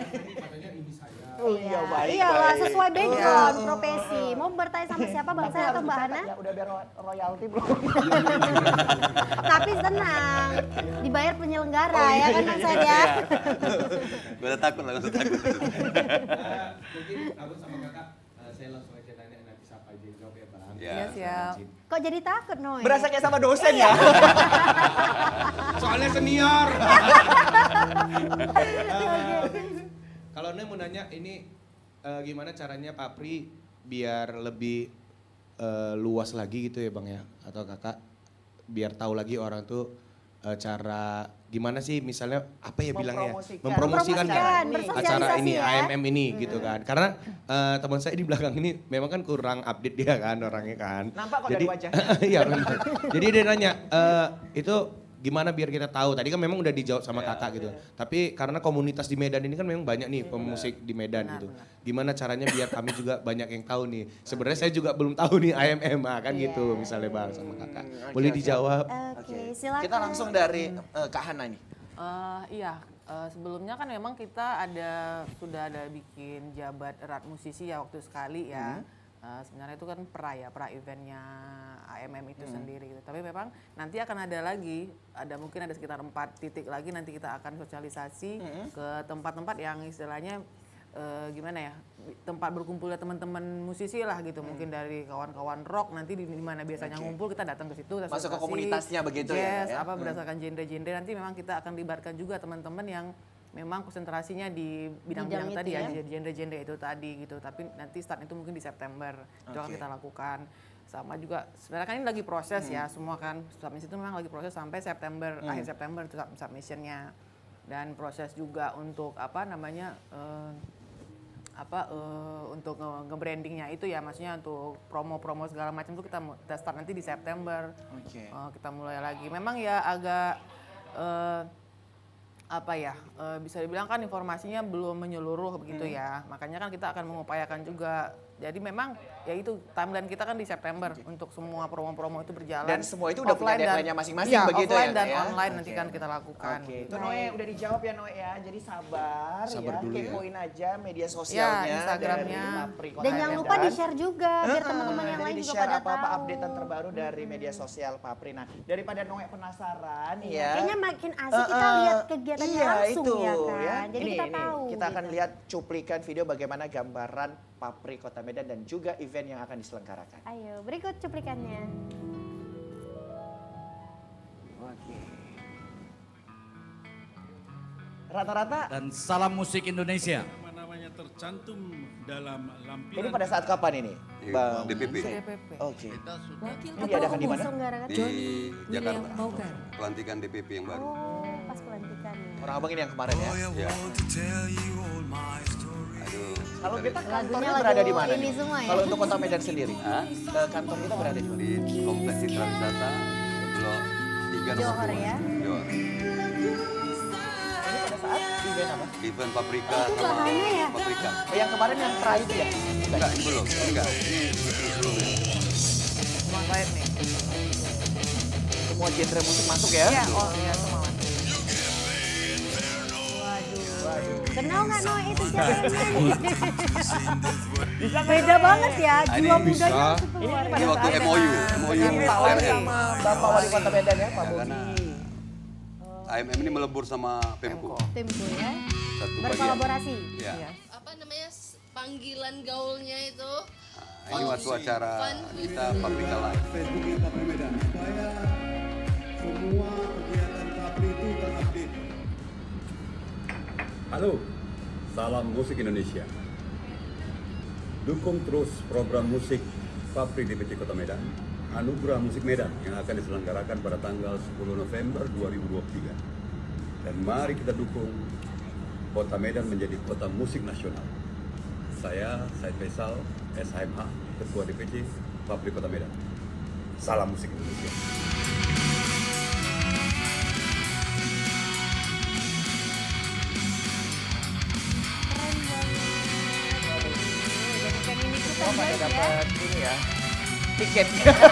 Oh iya baik. Iyalah, baik. sesuai background, profesi. Mau bertanya sama siapa, Bang saya atau Mbak Hana? Ya udah biar royalti belum. Tapi tenang, dibayar penyelenggara Oh, iya, ya kan iya, Bang iya, Said ya. Gue udah takut lah, gue udah takut. Mungkin aku sama kakak, saya langsung aja nanya nanti siapa aja yang jawab ya Bang. Ya. Iya siap. Kok jadi takut Noe? Berasa kayak sama dosen ya. Soalnya senior. Kalau Nek mau nanya ini gimana caranya Papri biar lebih luas lagi gitu ya Bang ya, atau kakak biar tahu lagi orang tuh cara gimana sih misalnya apa ya bilangnya Mempromosikan. acara Bersosialisasi ini ya. AMM ini gitu kan, karena teman saya di belakang ini memang kan kurang update dia kan orangnya kan. Nampak kok Jadi dari wajah. iya benar. Jadi dia nanya itu gimana biar kita tahu. Tadi kan memang udah dijawab sama kakak gitu. Tapi karena komunitas di Medan ini kan memang banyak nih pemusik di Medan gitu. Gimana caranya biar kami juga banyak yang tahu nih. Sebenarnya saya juga belum tahu nih IMM kan gitu misalnya Bang sama kakak. Boleh dijawab? Oke, silakan. Kita langsung dari Kak Hana nih. Iya, sebelumnya kan memang kita sudah ada bikin jabat erat musisi ya waktu sekali ya. Sebenarnya itu kan pra eventnya AMM itu sendiri gitu. Tapi memang nanti akan ada lagi, mungkin ada sekitar 4 titik lagi nanti kita akan sosialisasi ke tempat-tempat yang istilahnya gimana ya, tempat berkumpulnya teman-teman musisi lah gitu. Mungkin dari kawan-kawan rock nanti di mana biasanya ngumpul kita datang ke situ. Masuk ke komunitasnya begitu ya? ya? Berdasarkan genre-genre nanti memang kita akan libatkan juga teman-teman yang memang konsentrasinya di bidang-bidang tadi ya, genre-genre itu tadi gitu. Tapi nanti start itu mungkin di September, itu akan kita lakukan. Sama juga, sebenarnya kan ini lagi proses ya, semua kan. Submission itu memang lagi proses sampai September, akhir September itu submissionnya. Dan proses juga untuk untuk nge-brandingnya itu ya, maksudnya untuk promo-promo segala macam itu kita start nanti di September. Kita mulai lagi. Memang ya agak bisa dibilang kan informasinya belum menyeluruh begitu ya. Makanya kan kita akan mengupayakan juga. Jadi memang ya itu timeline kita kan di September untuk semua promo-promo itu berjalan. Dan semua itu udah punya deadline-nya masing-masing begitu offline ya? dan online nanti kan kita lakukan. Itu Noe udah dijawab ya Noe ya. Jadi sabar ya, dulu ya. kepoin aja media sosialnya. Instagramnya. Dan jangan lupa di-share juga biar teman-teman yang lain juga di-share pada apa-apa tahu. update terbaru dari media sosial Papri. Nah, daripada Noe penasaran ya. Kayaknya makin asik kita lihat kegiatannya langsung itu, ya kan. Jadi ini, kita tahu. Kita akan gitu. lihat cuplikan video bagaimana gambaran Papri Kota Medan dan juga event yang akan diselenggarakan. Ayo, berikut cuplikannya. Oke. Rata-rata Dan salam musik Indonesia. Namanya tercantum dalam lampiran. ini pada saat kapan ini? Bang. DPP Oke. Wakil Ini diadakan di mana? Diselenggarakan. di Jakarta. Baukan. Pelantikan DPP yang baru. Oh, pas pelantikannya. Orang abang ini yang kemarin ya. Ya. Aduh. Kalau kita Lagunya kantornya lagu berada di mana? ini nih? semua ya? Kalau untuk Kota Medan sendiri, Hah? kantor kita berada di mana? Di Kompleks Citra Wisata Blok 3 nomor Johor 2. ya? Johor. Ini pada saat event apa? Event Paprika Itu sama bahannya ya? Paprika. Oh, yang kemarin yang pra itu ya? Enggak, ini belum. Ini enggak. Ini sebelumnya. Semua lain nih. Semua genre musik masuk ya? Iya, oh iya semua. Kenal nggak Noe itu genrenya? Beda banget ya, jiwa Ini mudanya bisa. langsung keluar. Ini waktu MOU Pak Wali sama Bapak Wali Kota Medan ya, Pak Bobi. karena AMM ini melebur sama Pemko. Timku ya, Satu bagian. berkolaborasi. Ya. Apa namanya panggilan gaulnya itu? Nah, ini waktu acara kita Paprika Live. Facebooknya Papri Medan. Supaya semua kegiatan Papri itu terupdate. Halo, salam musik Indonesia. Dukung terus program musik Papri DPC Kota Medan, Anugerah Musik Medan yang akan diselenggarakan pada tanggal 10 November 2023. Dan mari kita dukung Kota Medan menjadi kota musik nasional. Saya Said Faisal, SHMH, Ketua DPC Papri Kota Medan. Salam musik Indonesia. Keren banget. Jadi pengen ikutan Oh, pada guys ya. dapat ini ya, tiket.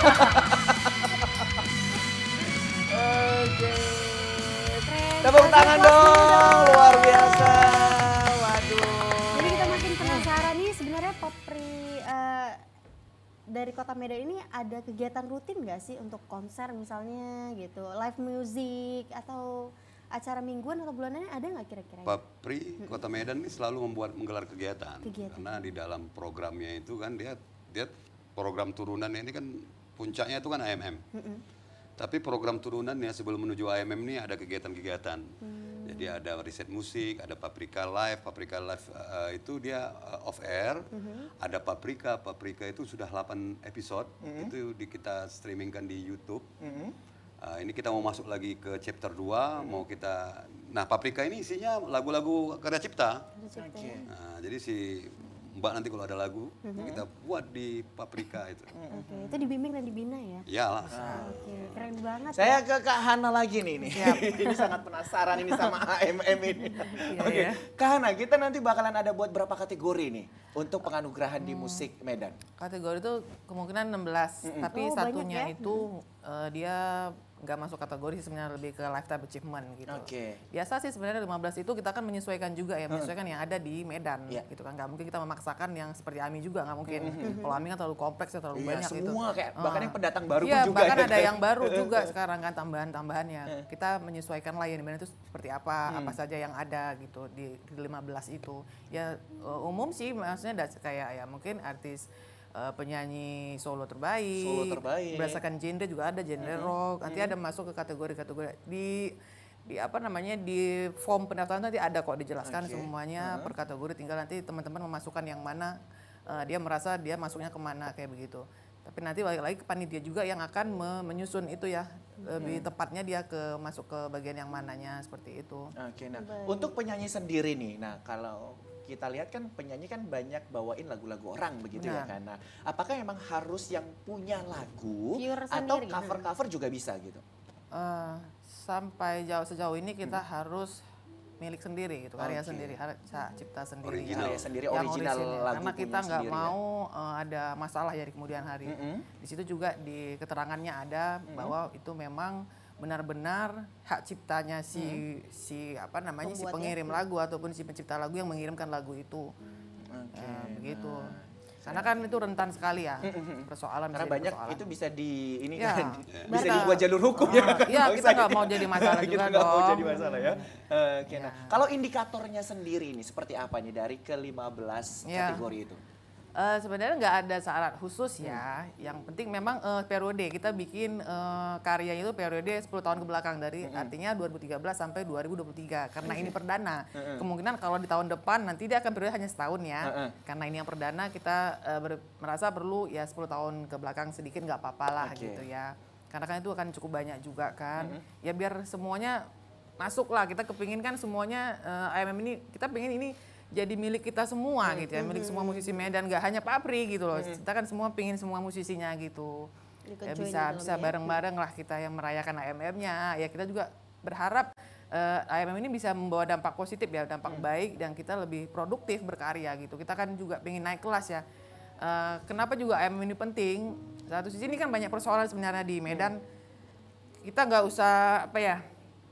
Oke. Keren. Tepuk Kasih tangan applause dulu dong, luar biasa. Waduh. Jadi kita makin penasaran nih sebenarnya Papri dari Kota Medan ini ada kegiatan rutin nggak sih untuk konser misalnya gitu, live music atau acara mingguan atau bulanannya ada nggak kira-kira? Papri Kota Medan ini selalu menggelar kegiatan. Kegiatan. Karena di dalam programnya itu kan dia program turunannya ini kan puncaknya itu kan AMM. Tapi program turunannya sebelum menuju AMM ini ada kegiatan-kegiatan. Jadi ada riset musik, ada Paprika Live itu dia off air. Ada Paprika itu sudah 8 episode, itu kita streamingkan di YouTube. Ini kita mau masuk lagi ke chapter 2, mau kita... Nah Paprika ini isinya lagu-lagu karya cipta. Nah, jadi si Mbak nanti kalau ada lagu kita buat di Paprika itu. Oke, itu dibimbing dan dibina ya? Iyalah. Oke, keren banget. Saya ke Kak Hana lagi nih. Ini sangat penasaran ini sama AMM ini. Oke, Kak Hana, kita nanti bakalan ada buat berapa kategori nih untuk penganugerahan di musik Medan? Kategori itu kemungkinan 16, tapi satunya ya? itu dia nggak masuk kategori sih, sebenarnya lebih ke lifetime achievement gitu. Oke. Biasa sih sebenarnya 15 itu kita kan menyesuaikan juga ya, menyesuaikan yang ada di Medan gitu kan. Nggak mungkin kita memaksakan yang seperti Ami juga, nggak mungkin. Kalau Ami kan terlalu kompleks ya, terlalu banyak gitu. Semua kayak bahkan yang pendatang baru pun Iya, juga. bahkan ya, ada kan? yang baru juga sekarang kan tambahan-tambahannya. Kita menyesuaikan lah ya di Medan itu seperti apa saja yang ada gitu di 15 itu. Ya umum sih maksudnya kayak ya mungkin artis penyanyi solo terbaik, berdasarkan genre juga ada genre rock, nanti ada masuk ke kategori-kategori di apa namanya di form pendaftaran nanti ada kok dijelaskan semuanya per kategori, tinggal nanti teman-teman memasukkan yang mana dia merasa dia masuknya kemana kayak begitu. Tapi nanti balik lagi ke panitia juga yang akan menyusun itu ya, lebih tepatnya dia masuk ke bagian yang mananya seperti itu. Oke, nah untuk penyanyi sendiri nih, nah kalau kita lihat kan penyanyi kan banyak bawain lagu-lagu orang begitu ya kan. Nah, apakah emang harus yang punya lagu Pure atau sendiri, cover-cover juga bisa gitu? Sampai sejauh ini kita harus milik sendiri gitu, karya sendiri, cipta sendiri. Karya sendiri, yang original lagu karena kita punya nggak sendiri, mau ada masalah ya di kemudian hari. Di situ juga di keterangannya ada bahwa itu memang benar-benar hak ciptanya si apa namanya si pengirim lagu ataupun si pencipta lagu yang mengirimkan lagu itu. Begitu. Karena kan itu rentan sekali ya persoalan. Karena banyak itu bisa di ini ya, kan bisa dibuat jalur hukum ya kan. Iya, kita nggak mau jadi masalah juga kita dong. nggak mau jadi masalah ya. Oke, nah kalau indikatornya sendiri ini seperti apa nih dari ke-15 kategori itu? Sebenarnya nggak ada syarat khusus ya. Yang penting memang periode kita bikin karyanya itu periode 10 tahun ke belakang dari artinya 2013 sampai 2023 karena ini perdana. Kemungkinan kalau di tahun depan nanti dia akan periode hanya setahun ya. Karena ini yang perdana kita merasa perlu ya 10 tahun ke belakang sedikit nggak apa-apa lah gitu ya. Karena kan itu akan cukup banyak juga kan. Ya biar semuanya masuk lah. Kita kepingin kan semuanya AMM ini kita pengen ini jadi milik kita semua gitu ya, milik semua musisi Medan, nggak hanya Papri gitu loh. Kita kan semua pingin semua musisinya gitu. Ya bisa bareng-bareng lah kita yang merayakan AMM-nya. Ya kita juga berharap AMM ini bisa membawa dampak positif ya, dampak baik dan kita lebih produktif berkarya gitu. Kita kan juga pengen naik kelas ya. Kenapa juga AMM ini penting? Satu sisi ini kan banyak persoalan sebenarnya di Medan. Kita nggak usah apa ya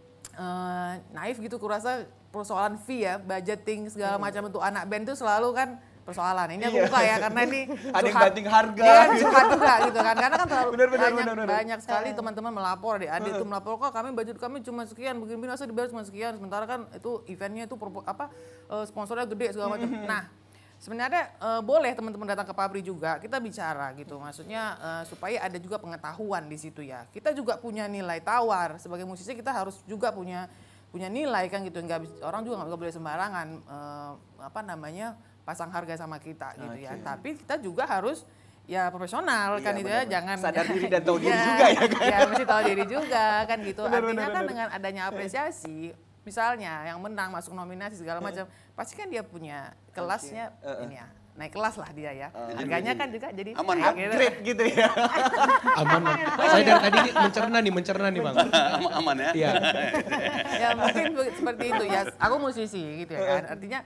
naif gitu, kurasa persoalan fee ya, budgeting segala macam untuk anak band itu selalu kan persoalan. Ini aku buka ya karena ini ada yang banting harga. Iya, suka juga gitu kan. Karena kan terlalu bener. banyak sekali teman-teman melapor, adik itu melapor kok kami budget kami cuma sekian, begini masa dibayar cuma sekian. Sementara kan itu eventnya itu sponsornya gede segala macam. Nah, sebenarnya boleh teman-teman datang ke Papri juga, kita bicara gitu. Maksudnya supaya ada juga pengetahuan di situ ya. Kita juga punya nilai tawar sebagai musisi, kita harus juga punya nilai kan gitu. Orang juga nggak boleh sembarangan pasang harga sama kita gitu ya. Tapi kita juga harus ya profesional kan itu ya, jangan sadar diri dan tahu diri juga ya kan. Ya mesti tahu diri juga kan gitu. Artinya kan dengan adanya apresiasi, misalnya yang menang masuk nominasi segala macam, pasti kan dia punya kelasnya ini ya. Naik kelas lah dia ya. Harganya kan juga jadi aman, upgrade gitu ya. Aman. Saya dari tadi mencerna nih Bang. Aman ya? Iya. Ya mungkin seperti itu ya. Aku musisi gitu ya kan. Artinya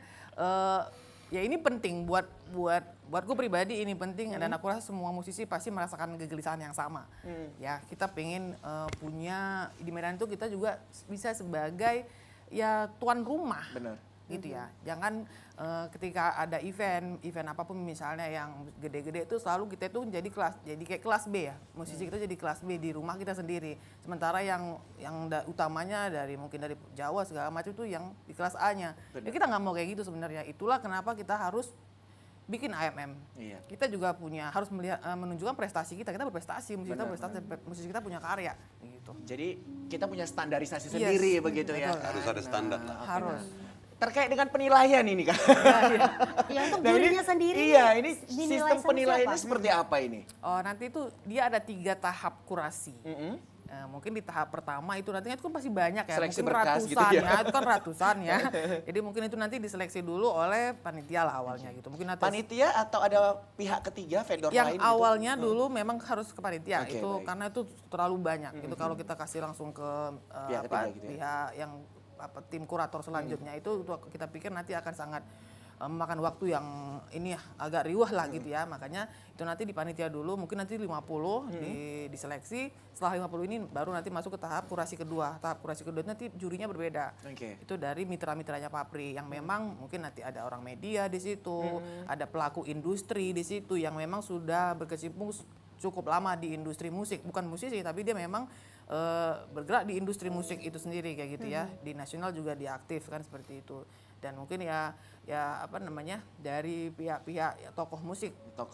ya ini penting buatku pribadi, ini penting dan aku rasa semua musisi pasti merasakan kegelisahan yang sama. Ya, kita pengen punya di Medan itu kita juga bisa sebagai ya tuan rumah. Benar. Gitu ya. Jangan ketika ada event apapun misalnya yang gede-gede itu selalu kita itu jadi kayak kelas B ya. Musisi kita jadi kelas B di rumah kita sendiri. Sementara yang utamanya mungkin dari Jawa segala macam itu yang di kelas A-nya. Ya kita nggak mau kayak gitu sebenarnya. Itulah kenapa kita harus bikin AMM. Iya. Kita juga harus melihat menunjukkan prestasi kita. Kita berprestasi, musisi kita punya karya gitu. Jadi kita punya standarisasi sendiri begitu ya. Harus ada standar. Harus. Terkait dengan penilaian ini kan. Ya untuk jurinya sendiri. Iya, ini sistem penilaiannya seperti apa ini? Oh, nanti itu dia ada 3 tahap kurasi. Mungkin di tahap pertama itu nantinya itu kan pasti banyak ya, Seleksi mungkin berkas ratusan gitu ya. ya, itu kan ratusan ya. Jadi mungkin itu nanti diseleksi dulu oleh panitia lah awalnya gitu. Mungkin nanti Panitia atau ada pihak ketiga vendor yang lain gitu? awalnya dulu memang harus ke panitia Oke, itu baik. karena itu terlalu banyak gitu. Kalau kita kasih langsung ke Pihak ketiga gitu ya. pihak yang tim kurator selanjutnya itu kita pikir nanti akan sangat memakan waktu yang ini ya agak riuh lah gitu ya. Makanya itu nanti di panitia dulu, mungkin nanti 50 diseleksi. Setelah 50 ini baru nanti masuk ke tahap kurasi kedua. Tahap kurasi kedua nanti jurinya berbeda. Oke. Itu dari mitra-mitranya Papri yang memang mungkin nanti ada orang media di situ, ada pelaku industri di situ yang memang sudah berkecimpung cukup lama di industri musik, bukan musisi tapi dia memang bergerak di industri musik itu sendiri kayak gitu ya. Di nasional juga dia aktif kan seperti itu. Dan mungkin ya apa namanya dari pihak-pihak ya, tokoh musik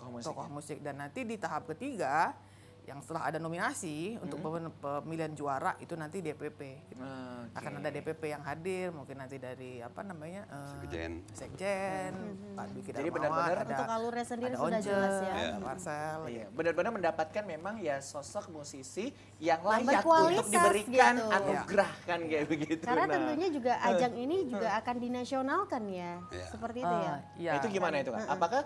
dan nanti di tahap ketiga yang setelah ada nominasi untuk pemilihan juara itu nanti DPP gitu. Akan ada DPP yang hadir, mungkin nanti dari apa namanya Sekjen, Pak Dwiki Jadi Darmawan, benar-benar ada untuk alurnya sendiri ada sudah Once, jelas ya. ada Marcel. Iya, benar-benar mendapatkan memang ya sosok musisi yang Yang layak berkualitas untuk diberikan gitu. anugerah kan kayak begitu. Karena Nah, tentunya juga ajang ini juga akan dinasionalkan ya, seperti itu ya. Iya. itu gimana itu kan? Apakah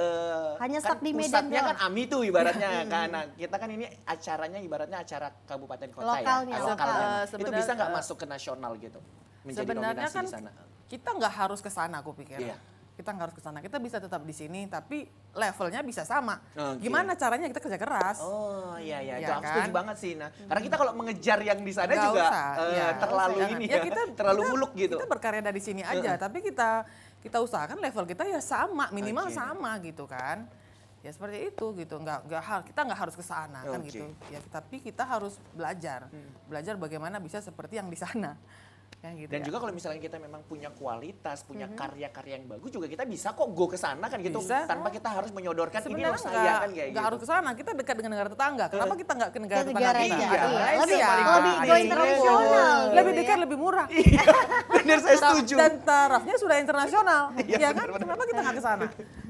Hanya kan stuck di Medan pusatnya doang. kan AMI tuh ibaratnya kan. Nah, kita kan ini acaranya ibaratnya acara kabupaten kota Lokalnya, ya. lokal. Itu Sebenarnya, bisa nggak masuk ke nasional gitu? Menjadi Sebenarnya nominasi kan di sana. kita nggak harus ke sana aku pikir. Iya. Kita nggak harus ke sana, kita bisa tetap di sini tapi levelnya bisa sama. Oke. Gimana caranya kita kerja keras? Oh iya Iya itu aku kan? setuju banget sih. Nah, karena kita kalau mengejar yang di sana Nggak juga usah, iya. terlalu Jangan. ini Ya, ya, terlalu muluk gitu. Kita berkarya dari sini aja, tapi kita usahakan level kita ya sama, minimal Oke. sama gitu kan. Ya seperti itu gitu, kita nggak harus ke sana kan Oke. gitu. Ya tapi kita harus belajar bagaimana bisa seperti yang di sana. Ya, gitu Dan ya. juga kalau misalnya kita memang punya kualitas, punya karya-karya yang bagus juga kita bisa kok go ke sana kan gitu. Bisa. Tanpa kita harus menyodorkan ini Sebenarnya loh saya kan kayak nggak gitu. harus ke sana, kita dekat dengan negara tetangga. Kenapa kita nggak ke negara Ke tetangga negara kita? aja. Iya, Iya. itu Lebih paling lebih penting. go internasional. Lebih gitu dekat, ya. lebih murah. Bener saya setuju. Dan tarafnya sudah internasional. Iya, Ya kan? benar-benar. Kenapa kita nggak ke sana?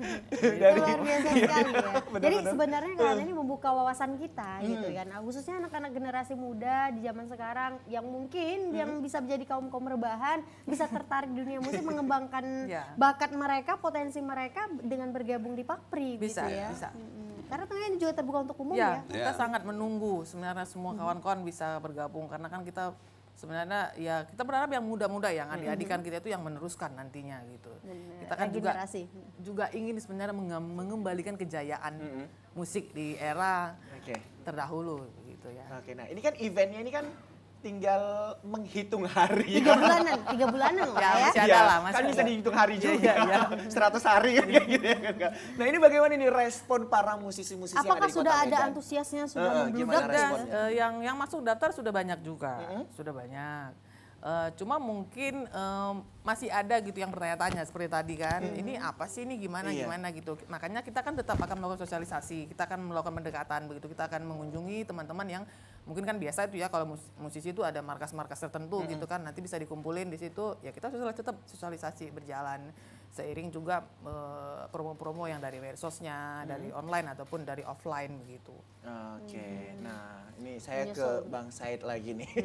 Itu luar biasa sekali ya. Jadi sebenarnya kalian ini membuka wawasan kita gitu kan. Nah, khususnya anak-anak generasi muda di zaman sekarang yang mungkin yang bisa menjadi kaum rebahan, bisa tertarik di dunia musik, mengembangkan Ya. bakat mereka, potensi mereka dengan bergabung di Papri Bisa, gitu ya. bisa. Karena ternyata ini juga terbuka untuk umum Ya, ya. kita sangat menunggu sebenarnya semua kawan-kawan bisa bergabung karena kan kita sebenarnya ya kita berharap yang muda-muda yang adik-adikan kita itu yang meneruskan nantinya gitu. Kita kan Regenerasi. juga ingin sebenarnya mengembalikan kejayaan musik di era Oke. terdahulu gitu ya. Oke, nah ini kan eventnya ini kan tinggal menghitung hari. 3 bulanan lah Ya, ya. masih ada Iya, lah, masih kan bisa ada. dihitung hari juga. Iya, iya. 100 hari kan kayak gitu ya kan, Kak. Nah ini bagaimana nih respon para musisi-musisi yang ada Apakah di Kota sudah ada Medan? antusiasnya sudah Gimana membludak Dan responnya? yang masuk daftar sudah banyak juga, sudah banyak. Cuma mungkin masih ada gitu yang bertanya-tanya seperti tadi kan, ini apa sih ini gimana Iya. gimana gitu. Makanya kita kan tetap akan melakukan sosialisasi, kita akan melakukan pendekatan begitu, kita akan mengunjungi teman-teman yang mungkin kan biasa itu ya kalau musisi itu ada markas-markas tertentu gitu kan, nanti bisa dikumpulin di situ, ya kita tetap sosialisasi berjalan seiring juga promo-promo yang dari medsosnya, dari online ataupun dari offline begitu. Oke, nah ini saya ke Bang Said lagi nih.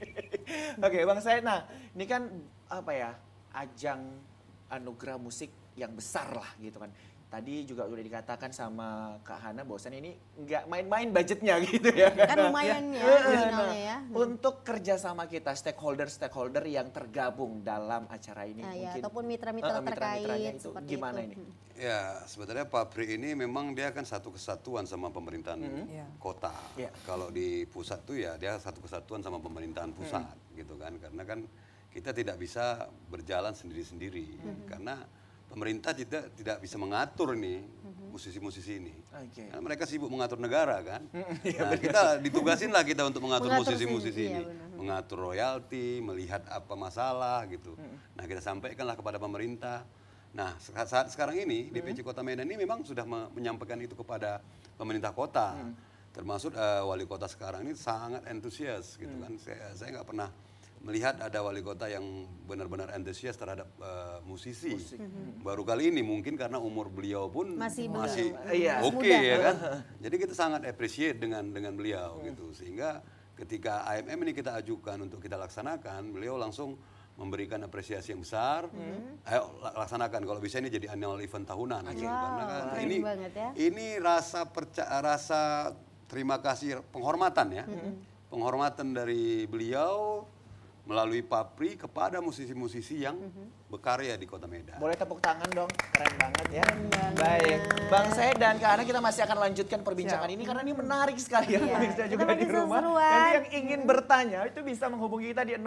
Oke, Bang Said, nah ini kan apa ya, ajang anugerah musik yang besar lah gitu kan. Tadi juga udah dikatakan sama Kak Hana bahwasannya ini nggak main-main budgetnya gitu ya. Kan lumayan ya nominalnya ya. Untuk kerjasama kita, stakeholder yang tergabung dalam acara ini. Nah, ya, mungkin ataupun mitra-mitra mitra-mitranya terkait itu seperti gimana itu. ini? Ya, sebenarnya Papri ini memang dia kan satu kesatuan sama pemerintahan Iya. kota. Iya. Kalau di pusat tuh ya dia satu kesatuan sama pemerintahan pusat gitu kan. Karena kan kita tidak bisa berjalan sendiri-sendiri. Karena pemerintah tidak bisa mengatur nih musisi-musisi ini. Oke. Karena mereka sibuk mengatur negara kan. Nah, kita ditugasin lah kita untuk mengatur Mengatur musisi-musisi sendiri, ini. iya benar. Mengatur royalti, melihat apa masalah gitu. Nah, kita sampaikanlah kepada pemerintah. Nah, saat sekarang ini DPC Kota Medan ini memang sudah menyampaikan itu kepada pemerintah kota. Termasuk wali kota sekarang ini sangat antusias gitu kan. Saya nggak pernah melihat ada wali kota yang benar-benar antusias terhadap musisi. Baru kali ini mungkin karena umur beliau pun Masih masih Iya. oke Muda. ya kan. Jadi kita sangat appreciate dengan beliau gitu. Sehingga ketika AMM ini kita ajukan untuk kita laksanakan, beliau langsung memberikan apresiasi yang besar. Ayo laksanakan, kalau bisa ini jadi annual event tahunan. Gitu. Karena kan ini rasa terima kasih, penghormatan ya. Penghormatan dari beliau melalui Papri kepada musisi-musisi yang berkarya di Kota Medan. Boleh tepuk tangan dong, keren banget ya. Baik, Bang Said dan Kak Hana, kita masih akan lanjutkan perbincangan ini karena ini menarik sekali ya, pemirsa juga di rumah. Nanti yang ingin bertanya itu bisa menghubungi kita di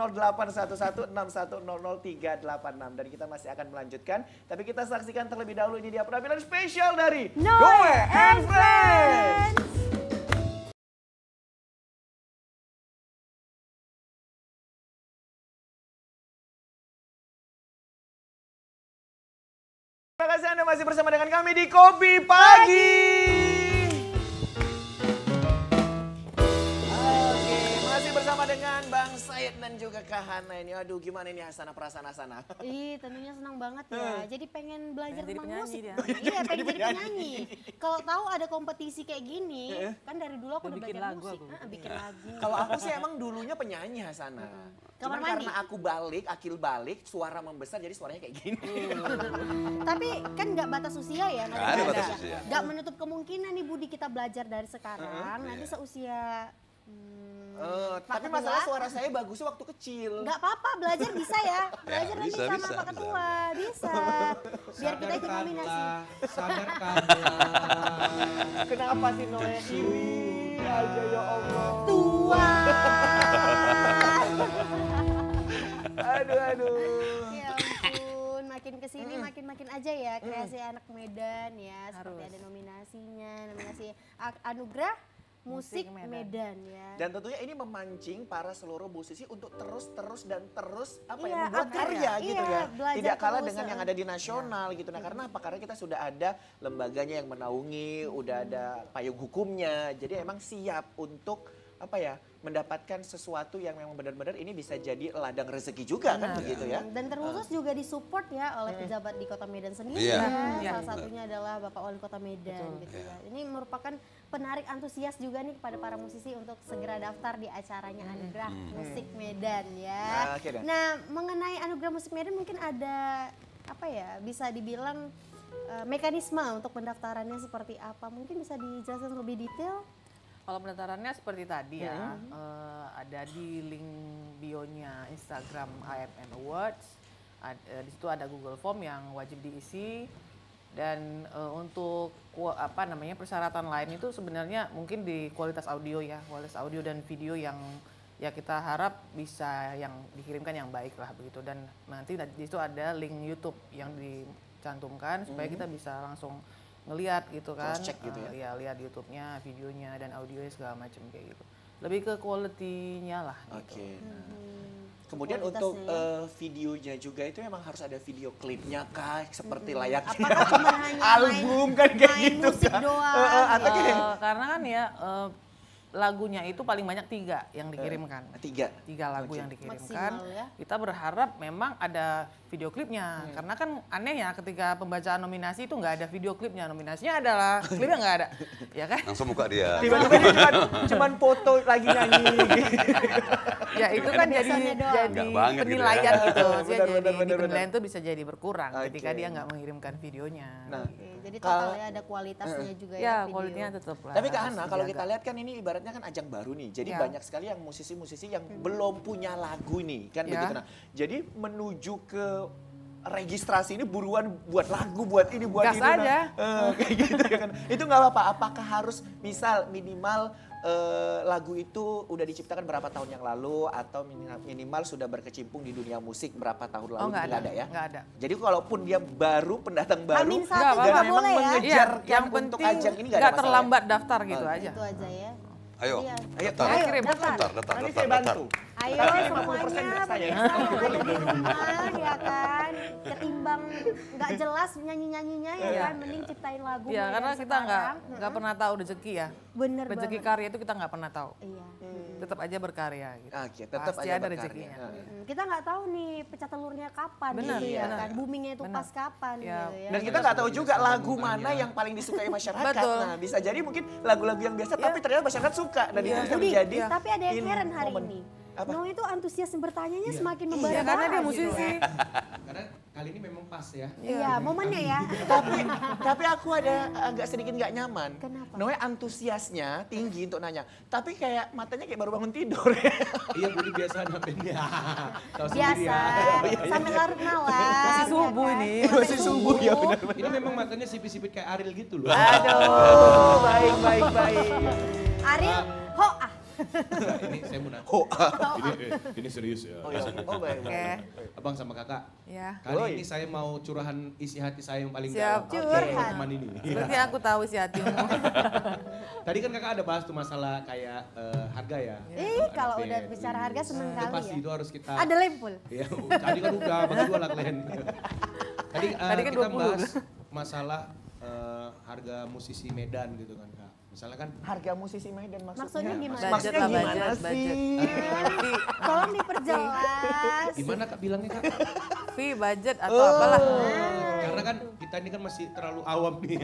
081161000386 dan kita masih akan melanjutkan. Tapi kita saksikan terlebih dahulu, ini dia penampilan spesial dari Noe and Friends. Terima kasih Anda masih bersama dengan kami di Kopi Pagi. Oke, masih bersama dengan Bang Said dan juga Kak Hana ini. Aduh, gimana ini Hasana, perasaan Hasana? Ih, tentunya senang banget ya. Jadi pengen belajar tentang musik. Iya, pengen jadi penyanyi. Kalau tahu ada kompetisi kayak gini, kan dari dulu aku udah belajar musik. Bikin lagu. Kalau aku sih emang dulunya penyanyi Hasana. Cuman karena aku akil balik, suara membesar jadi suaranya kayak gini. Tapi kan nggak batas usia ya, nggak ada batas usia. Nggak menutup kemungkinan nih Budi kita belajar dari sekarang, nanti seusia. Tapi masalah suara saya bagusnya waktu kecil. Nggak apa-apa, belajar bisa ya. Belajar nanti sama Pak Ketua, bisa. Biar kita ikut nominasi. Sadarkanlah. Kenapa sih Noe ini aja ya Allah. Tua. Aduh. Ya ampun, makin kesini makin aja ya kreasi anak Medan ya. Seperti ada nominasinya, nominasi Anugerah Musik Medan ya. Dan tentunya ini memancing para seluruh musisi untuk terus membuat karya gitu ya. Tidak kalah dengan yang ada di nasional gitu. Nah, karena apa? Karena kita sudah ada lembaganya yang menaungi, udah ada payung hukumnya. Jadi emang siap untuk mendapatkan sesuatu yang memang benar-benar ini bisa jadi ladang rezeki juga kan begitu ya. Dan terkhusus juga disupport ya oleh pejabat di Kota Medan sendiri ya. Salah satunya adalah Bapak Wali Kota Medan gitu ya. Ini merupakan penarik antusias juga nih kepada para musisi untuk segera daftar di acaranya Anugerah Musik Medan ya. Nah, mengenai Anugerah Musik Medan mungkin ada bisa dibilang mekanisme untuk pendaftarannya seperti apa? Mungkin bisa dijelaskan lebih detail? Kalau pendaftarannya seperti tadi ya, ada di link bio-nya Instagram AMM Awards. Di situ ada Google Form yang wajib diisi. Dan untuk persyaratan lain itu sebenarnya mungkin di kualitas audio ya, kualitas audio dan video yang ya kita harap bisa yang dikirimkan yang baik lah begitu. Dan nanti di situ ada link YouTube yang dicantumkan supaya kita bisa langsung ngelihat gitu kan, gitu ya? Lihat YouTube-nya, videonya dan audionya segala macam kayak gitu. Lebih ke quality-nya lah. Gitu. Kemudian untuk videonya juga itu memang harus ada video klipnya kah, seperti layaknya album kan kayak gitu kan? Karena kan ya lagunya itu paling banyak 3 yang dikirimkan. 3 lagu yang dikirimkan. Ya. Kita berharap memang ada video klipnya. Karena kan aneh ya ketika pembacaan nominasi itu nggak ada video klipnya. Nominasinya adalah klipnya nggak ada. Ya kan? Langsung buka dia. Tiba-tiba dia cuman foto lagi nyanyi. Ya itu kan jadi penilaian gitu. Jadi penilaian itu bisa jadi berkurang ketika dia nggak mengirimkan videonya. Jadi total ya ada kualitasnya juga ya. Ya kualitasnya tetap lah. Tapi Kak Hana kalau kita lihat kan ini ibaratnya kan ajang baru nih. Jadi banyak sekali yang musisi-musisi yang belum punya lagu nih kan begitu. Nah, jadi menuju ke registrasi ini buruan buat lagu, buat ini, buat gas itu. Aja. Kayak gitu ya kan. Itu nggak apa-apa. Apakah harus misal minimal lagu itu udah diciptakan berapa tahun yang lalu atau minimal sudah berkecimpung di dunia musik berapa tahun lalu? Nggak ada ya? Nggak ada. Jadi kalaupun dia baru, pendatang baru, dan memang mengejar yang untuk penting ajang ini nggak terlambat daftar gitu aja. Itu aja ya. Ayo, kirim daftar. Nanti saya bantu. Ayo semuanya pemirsa yang ada di rumah ya kan, ketimbang nggak jelas nyanyi-nyanyinya ya kan, mending ciptain lagu. Iya, mulai karena dari kita sekarang. nggak pernah tahu rezeki ya. Bener Rezeki banget. karya itu kita nggak pernah tahu. Iya. Tetap aja berkarya gitu. Oke, tetap Pasti aja ada berkarya. rezekinya. Kita nggak tahu nih pecah telurnya kapan Benar, gitu ya benar. kan, boomingnya itu Benar. pas kapan Ya. gitu ya. Dan kita nggak tahu juga lagu mana yang paling disukai masyarakat. Betul. Nah, bisa jadi mungkin lagu-lagu yang biasa tapi ternyata masyarakat suka dan itu bisa Budi, menjadi tapi ada yang heran hari momen. ini. Apa? No itu antusias bertanyanya semakin membara. Iya, karena dia musisi. Karena kali ini memang pas ya. Iya, momennya ya. Tapi aku ada agak sedikit nggak nyaman. Kenapa? Noe antusiasnya tinggi untuk nanya, tapi kayak matanya kayak baru bangun tidur. Iya, Budi biasa nampilnya. Tahu sendiri Biasa, ya. sampai larut malam. Masih subuh ya kan? ini. Masih subuh ya benar. Ini memang matanya sipit-sipit kayak Ariel gitu loh. Oh, baik. Ariel, hoah. Ini saya mau nanya. Ini serius ya. Oh, baik. Oke. Abang sama kakak. Ya. Kali ini saya mau curahan isi hati saya yang paling Siap. dalam. Curhat. Teman ini. Berarti aku tahu isi hatimu. Tadi kan kakak ada bahas tuh masalah kayak harga ya. Kalau Ada udah band. bicara harga seneng Itu kali pasti ya. itu harus kita. Ada lempul. Iya, tadi kan udah bagi dua lah kalian. Tadi Tadi kan kita 20. bahas masalah harga musisi Medan gitu kan kak. Misalnya kan Harga musisi Medan Maksudnya gimana? Budget Maksudnya lah, gimana budget. sih? Tolong diperjelas. gimana kak bilangnya kak? Fee, budget atau apalah. Karena kan kita ini kan masih terlalu awam nih.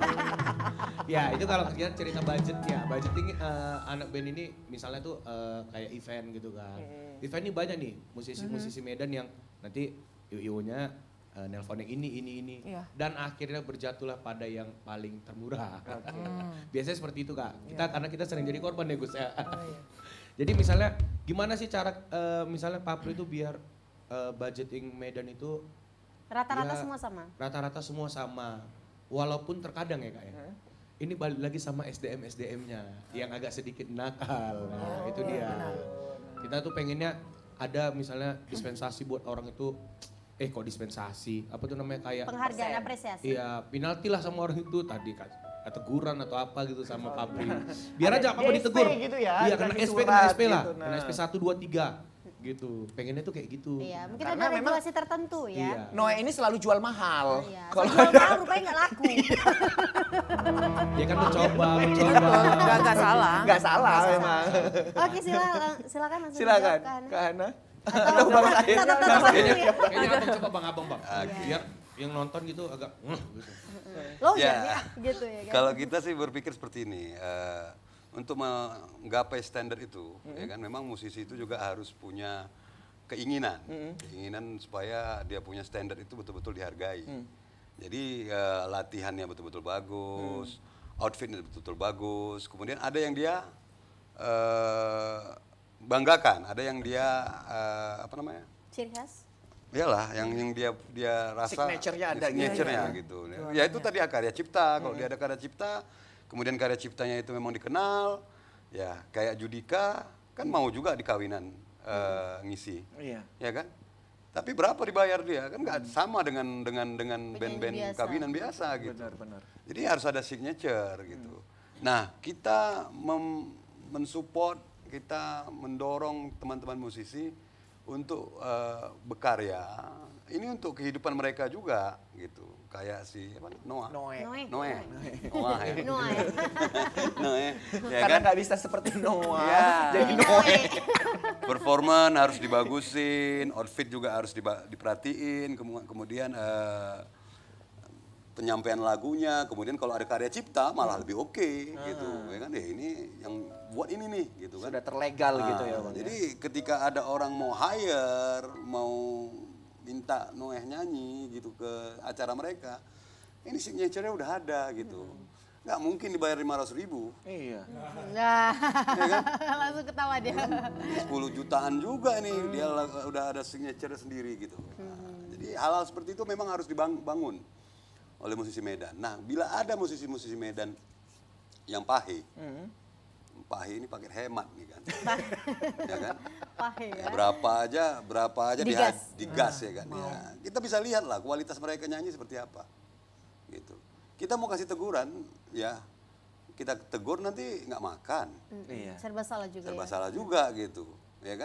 Ya itu kalau kita cerita budgetnya, budgeting anak band ini misalnya tuh kayak event gitu kan. Event ini banyak nih musisi-musisi Medan yang nanti IO-nya nelpon yang ini. Iya. Dan akhirnya berjatuhlah pada yang paling termurah. Biasanya seperti itu kak. Karena kita sering jadi korban ya Gus ya. Jadi misalnya gimana sih cara misalnya Papri itu biar budgeting Medan itu Rata-rata ya, semua sama. Rata-rata semua sama. Walaupun terkadang ya kak ya. Ini balik lagi sama SDM-nya yang agak sedikit nakal. Nah, itu dia. Kita tuh pengennya ada misalnya dispensasi buat orang itu, kok dispensasi? Apa tuh namanya kayak Penghargaan apresiasi. iya, penalti lah sama orang itu tadi teguran atau apa gitu sama Papri. Biar aja apa ditegur. gitu ya, Iya, kena dikasih SP lah. surat gitu, Kena SP 1 2 3 gitu. Pengennya tuh kayak gitu. Iya, mungkin Karena ada memang- regulasi tertentu ya. Iya. Noe ini selalu jual mahal. Iya. Kalau Kalau mahal rupanya nggak laku. Ya kan mencoba. Gak salah. nggak salah memang. Oke, silakan langsung Silakan, dijawabkan. Kak Hana. Atau Bang Ahyar. Kayaknya abang coba abang bang. Biar yang nonton gitu agak gitu. Lo Ya. gitu ya kan. Kalau kita sih berpikir seperti ini, untuk menggapai standar itu, ya kan memang musisi itu juga harus punya keinginan, keinginan supaya dia punya standar itu betul-betul dihargai. Jadi latihannya betul-betul bagus, outfitnya betul-betul bagus. Kemudian ada yang dia banggakan, ada yang dia apa namanya? Ciri khas. Iyalah, yang dia rasa Signature-nya ada gitu. signature-nya gitu. Ya itu tadi karya cipta. Kalau dia ada karya cipta, kemudian karya ciptanya itu memang dikenal, ya kayak Judika kan mau juga di kawinan ngisi, Iya. ya kan? Tapi berapa dibayar dia? Kan nggak sama dengan band-band biasa. kawinan biasa gitu. Benar. Jadi harus ada signature gitu. Nah, kita mensupport, kita mendorong teman-teman musisi untuk berkarya. Ini untuk kehidupan mereka juga gitu. Kayak si apa? Noah. Noe. Noah ya. Noah ya. Noah. Ya Karena kan? nggak bisa seperti Noah. Ya. Jadi Noe. Performan harus dibagusin, outfit juga harus diperhatiin, kemudian penyampaian lagunya, kemudian kalau ada karya cipta malah lebih oke gitu, ya kan? Ini yang buat ini nih, gitu kan? Sudah terlegal gitu ya Bang. Jadi ketika ada orang mau hire, mau minta Noeh nyanyi gitu ke acara mereka, ini signature-nya udah ada gitu. Nggak mungkin dibayar 500.000. Iya. Nah, langsung ketawa dia. 10 jutaan juga nih, dia udah ada signature sendiri gitu. Nah, jadi hal-hal seperti itu memang harus dibangun oleh musisi Medan. Nah, bila ada musisi-musisi Medan yang pahe, pahe ini pakai hemat nih kan, ya kan? Pahe ya. Berapa aja digas ya kan. Ya, kita bisa lihat lah kualitas mereka nyanyi seperti apa, gitu. Kita mau kasih teguran, ya kita tegur nanti nggak makan. Iya. Serba salah juga Serba ya. salah juga gitu, ya kan?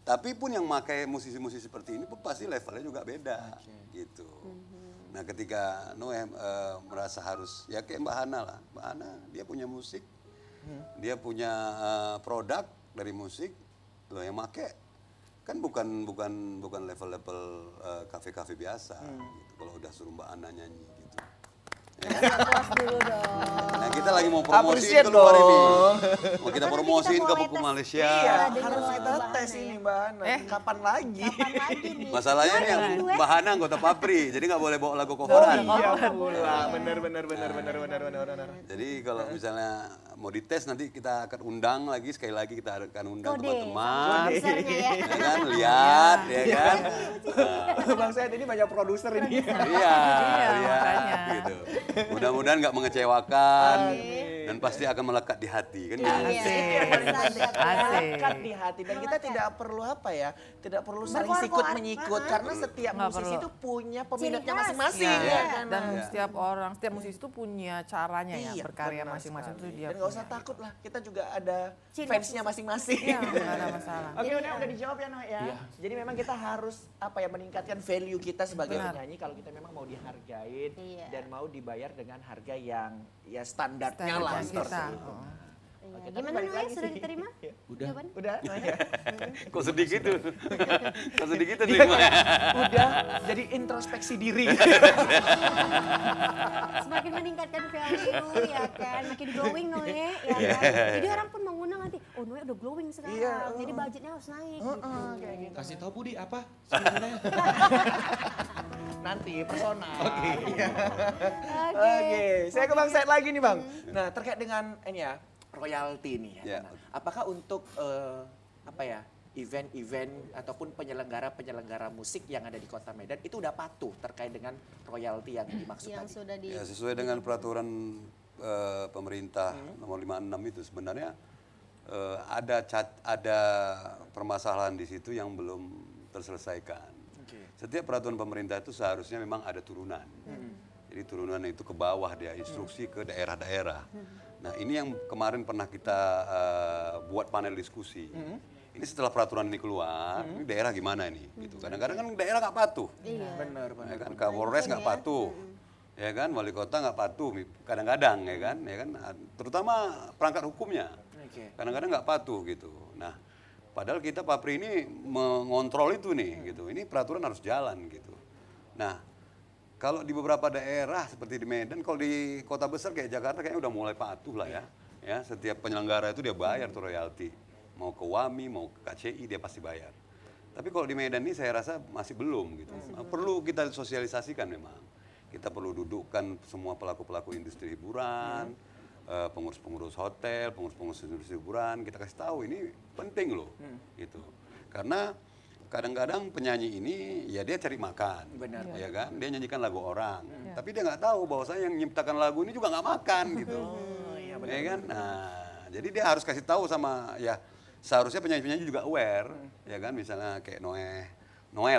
Tapi pun yang pakai musisi-musisi seperti ini pun pasti levelnya juga beda, gitu. Nah ketika Noe merasa harus, ya kayak Mbak Hana lah. Mbak Hana dia punya musik, dia punya produk dari musik, loh yang make kan bukan level-level kafe-kafe biasa. Gitu, kalau udah suruh Mbak Hana nyanyi gitu. Ya kan? Puas dulu dong. Nah kita lagi mau promosiin Appreciate keluar ini. dong. Mau kita promosiin ke buku Malaysia. Iya, Dengan harus lagu kita Mbak tes Hana ini ya. Mbak Hana. Kapan lagi? Kapan lagi nih? Masalahnya nih yang duet. Mbak Hana anggota Papri, jadi nggak boleh bawa lagu Oh coveran. iya pula, benar. Jadi kalau misalnya mau dites nanti kita akan undang lagi, sekali lagi kita akan undang Kode, teman-teman. produsernya ya. Ya kan, lihat, ya kan. Bang Said ini banyak produser ini. Iya, lihat, makanya. gitu. Mudah-mudahan nggak mengecewakan dan pasti akan melekat di hati kan. Gitu. Iya, Melekat di hati dan kita tidak perlu apa ya, tidak perlu saling sikut menyikut karena setiap Nggak musisi perlu. itu punya peminatnya Ciri khas. masing-masing Iya, ya kan. dan setiap orang, setiap musisi itu punya caranya ya Iya, berkarya benar masing-masing tuh sekali. dia. Dan nggak usah takut lah, kita juga ada Ciri fansnya masing-masing. Iya, nggak ada masalah. Oke, udah dijawab ya Noe ya. Jadi memang kita harus apa ya meningkatkan value kita sebagai Benar. penyanyi kalau kita memang mau dihargain Iya. dan mau dibayar dengan harga yang ya standarnya Standar lah kita. seperti itu. Oh. Iya. Oke, tapi Gimana balik Noe, lagi sudah sih. diterima? Udah. Jawaban? Udah, Noe. Kok sedih gitu? Kok sedih gitu nih? Udah jadi introspeksi diri. Semakin meningkatkan value ya kan, makin glowing Noe ya kan. Jadi orang pun mengunang nanti, oh Noe udah glowing sekarang, Iya. jadi budgetnya harus naik gitu. Kayak gitu. Kasih tahu Budi apa sebenarnya? Nanti personal. Oke. Oke, saya ke Bang Said lagi nih Bang. Nah terkait dengan ini ya royalti nih ya. Ya. Nah, apakah untuk apa ya event-event ataupun penyelenggara musik yang ada di Kota Medan itu udah patuh terkait dengan royalti yang dimaksud Yang tadi? sudah di Ya sesuai dengan peraturan pemerintah nomor 56 itu sebenarnya ada permasalahan di situ yang belum terselesaikan. Setiap peraturan pemerintah itu seharusnya memang ada turunan. Jadi turunan itu ke bawah dia instruksi ke daerah-daerah. Nah ini yang kemarin pernah kita buat panel diskusi. Ini setelah peraturan ini keluar, ini daerah gimana ini? Gitu. Kadang-kadang kan daerah nggak patuh. Benar. Ya kan, Kapolres nggak patuh. Ya kan, wali kota nggak patuh kadang-kadang ya kan, terutama perangkat hukumnya. Kadang-kadang nggak patuh gitu. Nah, padahal kita Papri ini mengontrol itu nih gitu. Ini peraturan harus jalan gitu. Nah, kalau di beberapa daerah seperti di Medan, kalau di kota besar kayak Jakarta kayaknya udah mulai patuh lah ya. Ya, setiap penyelenggara itu dia bayar tuh royalti. Mau ke WAMI, mau ke KCI dia pasti bayar. Tapi kalau di Medan ini saya rasa masih belum gitu. Perlu kita sosialisasikan memang. Kita perlu dudukkan semua pelaku-pelaku industri hiburan, pengurus-pengurus hotel, pengurus-pengurus industri hiburan, kita kasih tahu ini penting loh, gitu. Karena kadang-kadang penyanyi ini ya dia cari makan, ya kan? Dia nyanyikan lagu orang, tapi dia nggak tahu bahwa saya yang menciptakan lagu ini juga nggak makan, gitu, ya kan? Nah, jadi dia harus kasih tahu sama ya seharusnya penyanyi-penyanyi juga aware, ya kan? Misalnya kayak Noel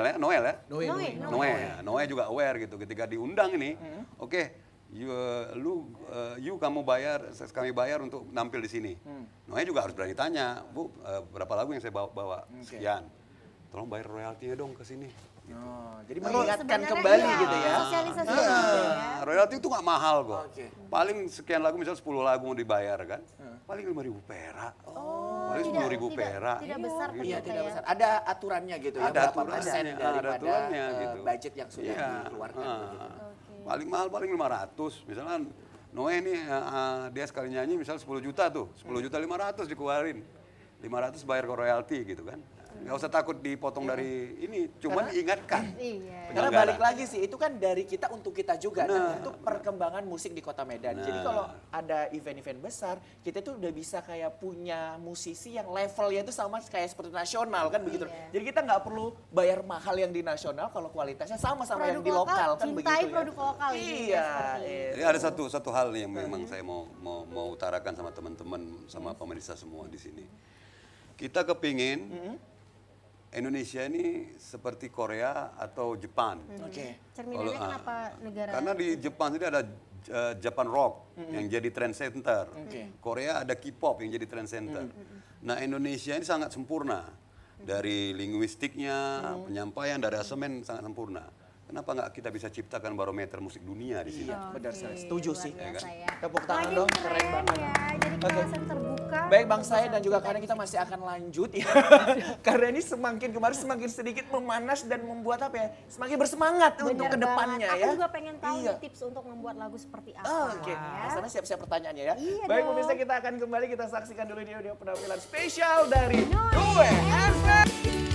juga aware gitu ketika diundang ini, oke, kamu kami bayar untuk nampil di sini. Noel juga harus berani tanya, Bu, berapa lagu yang saya bawa? Sekian. Tolong bayar royaltinya dong ke sini. Jadi mengingatkan sebenarnya kembali iya, gitu ya. sosialisasi juga ya. Royalti itu nggak mahal kok. Paling sekian lagu, misalnya 10 lagu mau dibayar kan, paling 5.000 perak. Paling 10.000 perak. Tidak besar Iya, ternyata tidak ya. besar. Ada aturannya gitu ya, Ada berapa aturannya, persen ada daripada aturannya gitu. budget yang sudah Iya, dikeluarkan. Begitu. Paling mahal paling 500. Misalnya Noe ini dia sekali nyanyi misalnya 10 juta tuh, 10 juta 500 dikeluarin. 500 bayar ke royalti gitu kan. Nggak usah takut dipotong dari ini, cuman ingatkan. Iya. Karena balik lagi sih, itu kan dari kita untuk kita juga, Benar. untuk perkembangan musik di Kota Medan. Jadi kalau ada event-event besar, kita tuh udah bisa kayak punya musisi yang levelnya itu sama kayak seperti nasional kan begitu. Jadi kita nggak perlu bayar mahal yang di nasional kalau kualitasnya sama-sama yang di lokal kan begitu. Cintai ya. produk lokal ini. Iya. Jadi ada satu hal yang memang saya mau utarakan sama teman-teman, sama pemirsa semua di sini. Kita kepingin Indonesia ini seperti Korea atau Jepang. Cerminannya kenapa negara? Karena di Jepang itu ada Japan Rock yang jadi trend center. Korea ada K-pop yang jadi trend center. Nah Indonesia ini sangat sempurna. Dari linguistiknya, penyampaian, dari asemen sangat sempurna. Kenapa nggak kita bisa ciptakan barometer musik dunia di sini? Benar sekali, setuju sih. Luar biasa ya. Tepuk tangan Makin dong, keren banget. ya. Jadi kita Oke. langsung terbuka. Baik Bang Said dan juga karena kita masih akan lanjut ya. Karena ini semakin kemarin semakin sedikit memanas dan membuat apa ya? Semakin bersemangat untuk Benar kedepannya banget. ya. Aku juga pengen tahu Iya. nih tips untuk membuat lagu seperti apa. Oke, ya. sana siap-siap pertanyaannya ya. Iya Baik dong. pemirsa, kita akan kembali, kita saksikan dulu ini audio penampilan spesial dari Due FM.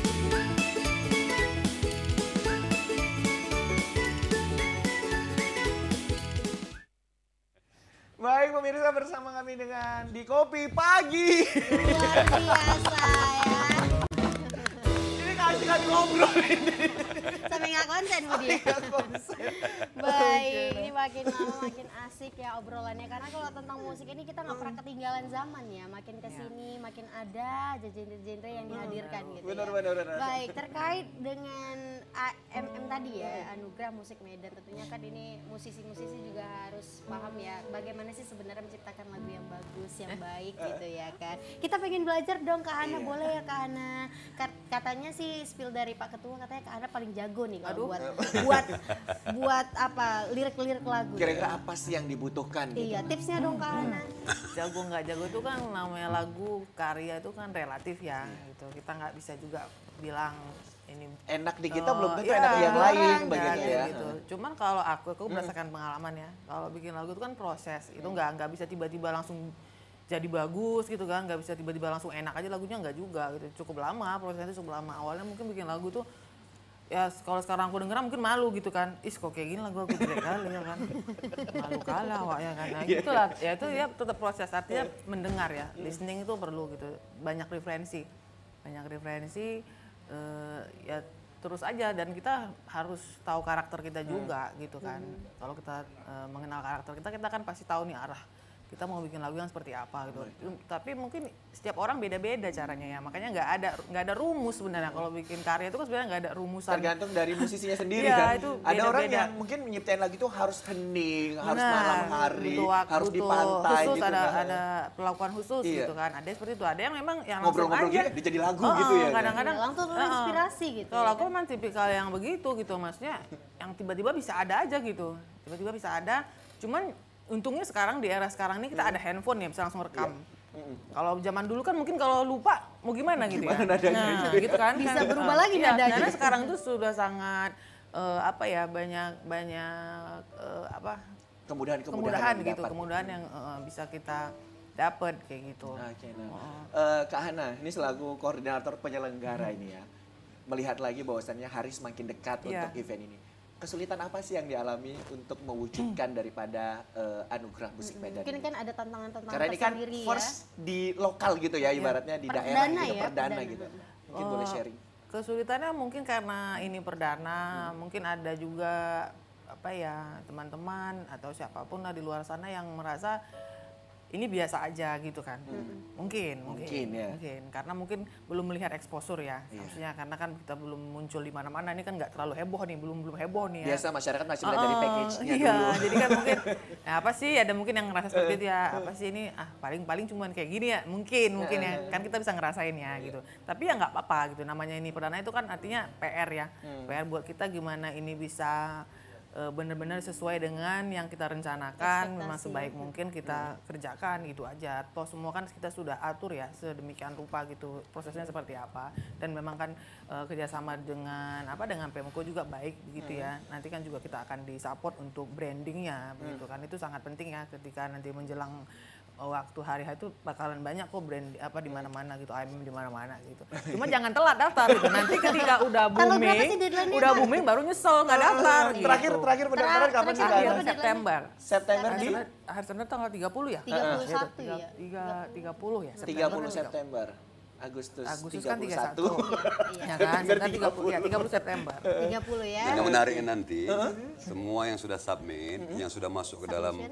Baik pemirsa, bersama kami dengan di Kopi Pagi. Luar biasa ya. Ini kasihkan ngobrol ini. Sampai nggak konsen Budi. Iya, konsen. Baik, ini makin lama makin asik ya obrolannya. Karena kalau tentang musik ini kita nggak pernah ketinggalan zaman ya. Makin kesini makin ada aja genre-genre yang dihadirkan gitu Benar, ya. benar. Baik, terkait dengan AMM tadi ya, Anugerah Musik Medan. Tentunya kan ini musisi-musisi juga harus paham ya. Bagaimana sih sebenarnya menciptakan lagu yang bagus, yang baik gitu ya kan. Kita pengen belajar dong Kak Hana, boleh ya Kak Hana? Katanya sih spill dari Pak Ketua, katanya Kak Hana paling jago nih kalau buat apa lirik-lirik lagu. Kira-kira apa sih yang dibutuhkan? Gitu? Iya, tipsnya dong Kak Hana. Jago nggak jago itu kan namanya lagu karya itu kan relatif ya gitu. Kita nggak bisa juga bilang ini Enak di kita belum tentu iya, enak di yang lain enggak, begitu ya. gitu. Cuman kalau aku berdasarkan pengalaman ya, kalau bikin lagu itu kan proses, itu nggak bisa tiba-tiba langsung jadi bagus gitu kan, nggak bisa tiba-tiba langsung enak aja lagunya, nggak juga gitu. Cukup lama, prosesnya cukup lama. Awalnya mungkin bikin lagu tuh ya kalau sekarang aku denger mungkin malu gitu kan, kok kayak gini lagu aku jelek kali ya kan, malu kalah wak ya kan, nah gitu lah. Ya itu ya tetap proses, artinya mendengar ya, listening itu perlu gitu, banyak referensi ya terus aja, dan kita harus tahu karakter kita juga gitu kan. Kalau kita mengenal karakter kita kan pasti tahu nih arah kita mau bikin lagu yang seperti apa gitu. Tapi mungkin setiap orang beda-beda caranya ya. Makanya nggak ada rumus sebenarnya kalau bikin karya itu kan sebenarnya nggak ada rumusan. Tergantung dari musisinya sendiri Iya, kan. itu Ada orang beda-beda. yang mungkin nyiptain lagu itu harus hening, harus Nah, malam hari, butuh waktu harus di tuh pantai khusus, gitu kan. ada perlakuan khusus Iya. gitu kan. Ada yang seperti itu, ada yang memang yang langsung Ngobrol-ngobrol aja. gini jadi lagu gitu ya. Kadang-kadang Langsung inspirasi gitu. Kalau aku memang tipikal yang begitu gitu, maksudnya yang tiba-tiba bisa ada aja gitu. Tiba-tiba bisa ada, cuman untungnya sekarang di era sekarang ini kita ada handphone ya, bisa langsung rekam. Kalau zaman dulu kan mungkin kalau lupa mau gimana gitu ya. Nah, gitu kan. Bisa kan, berubah lagi iya, nadanya. karena sekarang tuh sudah sangat apa ya, banyak apa kemudahan yang gitu, dapat. kemudahan yang bisa kita dapat kayak gitu. Oke, Kak Hana, ini selaku koordinator penyelenggara ini ya, melihat lagi bahwasannya hari semakin dekat Iya. untuk event ini. Kesulitan apa sih yang dialami untuk mewujudkan daripada Anugerah Musik Medan Mungkin ini? kan ada tantangan-tantangan Karena ini kan tersendiri first di lokal gitu ya, ibaratnya di daerah Perdana gitu, ya, perdana perdana. gitu. Mungkin boleh sharing. Kesulitannya mungkin karena ini perdana, mungkin ada juga apa ya, teman-teman atau siapapun lah di luar sana yang merasa ini biasa aja gitu kan. Mungkin ya. karena mungkin belum melihat exposure ya. Iya. Maksudnya karena kan kita belum muncul di mana-mana, ini kan nggak terlalu heboh nih, belum heboh nih ya. Biasa masyarakat masih melihat dari package-nya Iya, dulu. jadi kan mungkin nah apa sih, ada mungkin yang ngerasa seperti itu ya, apa sih ini paling cuman kayak gini ya, mungkin ya, kan kita bisa ngerasain ya gitu. Tapi ya nggak apa-apa gitu, namanya ini perdana itu kan artinya PR ya, PR buat kita gimana ini bisa benar-benar sesuai dengan yang kita rencanakan, memang sebaik mungkin kita kerjakan gitu aja. Toh semua kan kita sudah atur ya sedemikian rupa gitu, prosesnya seperti apa, dan memang kan kerjasama dengan Pemko juga baik begitu ya. Nanti kan juga kita akan disupport untuk brandingnya begitu kan, itu sangat penting ya ketika nanti menjelang waktu hari itu bakalan banyak kok brand di mana-mana gitu, AMM di mana-mana gitu. Cuma jangan telat daftar gitu. Nanti ketika udah Tanggal berapa sih booming, deadline-nya, Kak? baru nyesel nggak daftar. Gitu. Terakhir pendaftaran kapan sih, Kak Akhir Hana? September. September di Hari Senin tanggal 30 ya? 31 ya. 30 ya? 30 September. Agustus kan 31. 31. Ya kan? September 30 ya, 30 September. 30 ya. Yang menariknya nanti, semua yang sudah submit, yang sudah masuk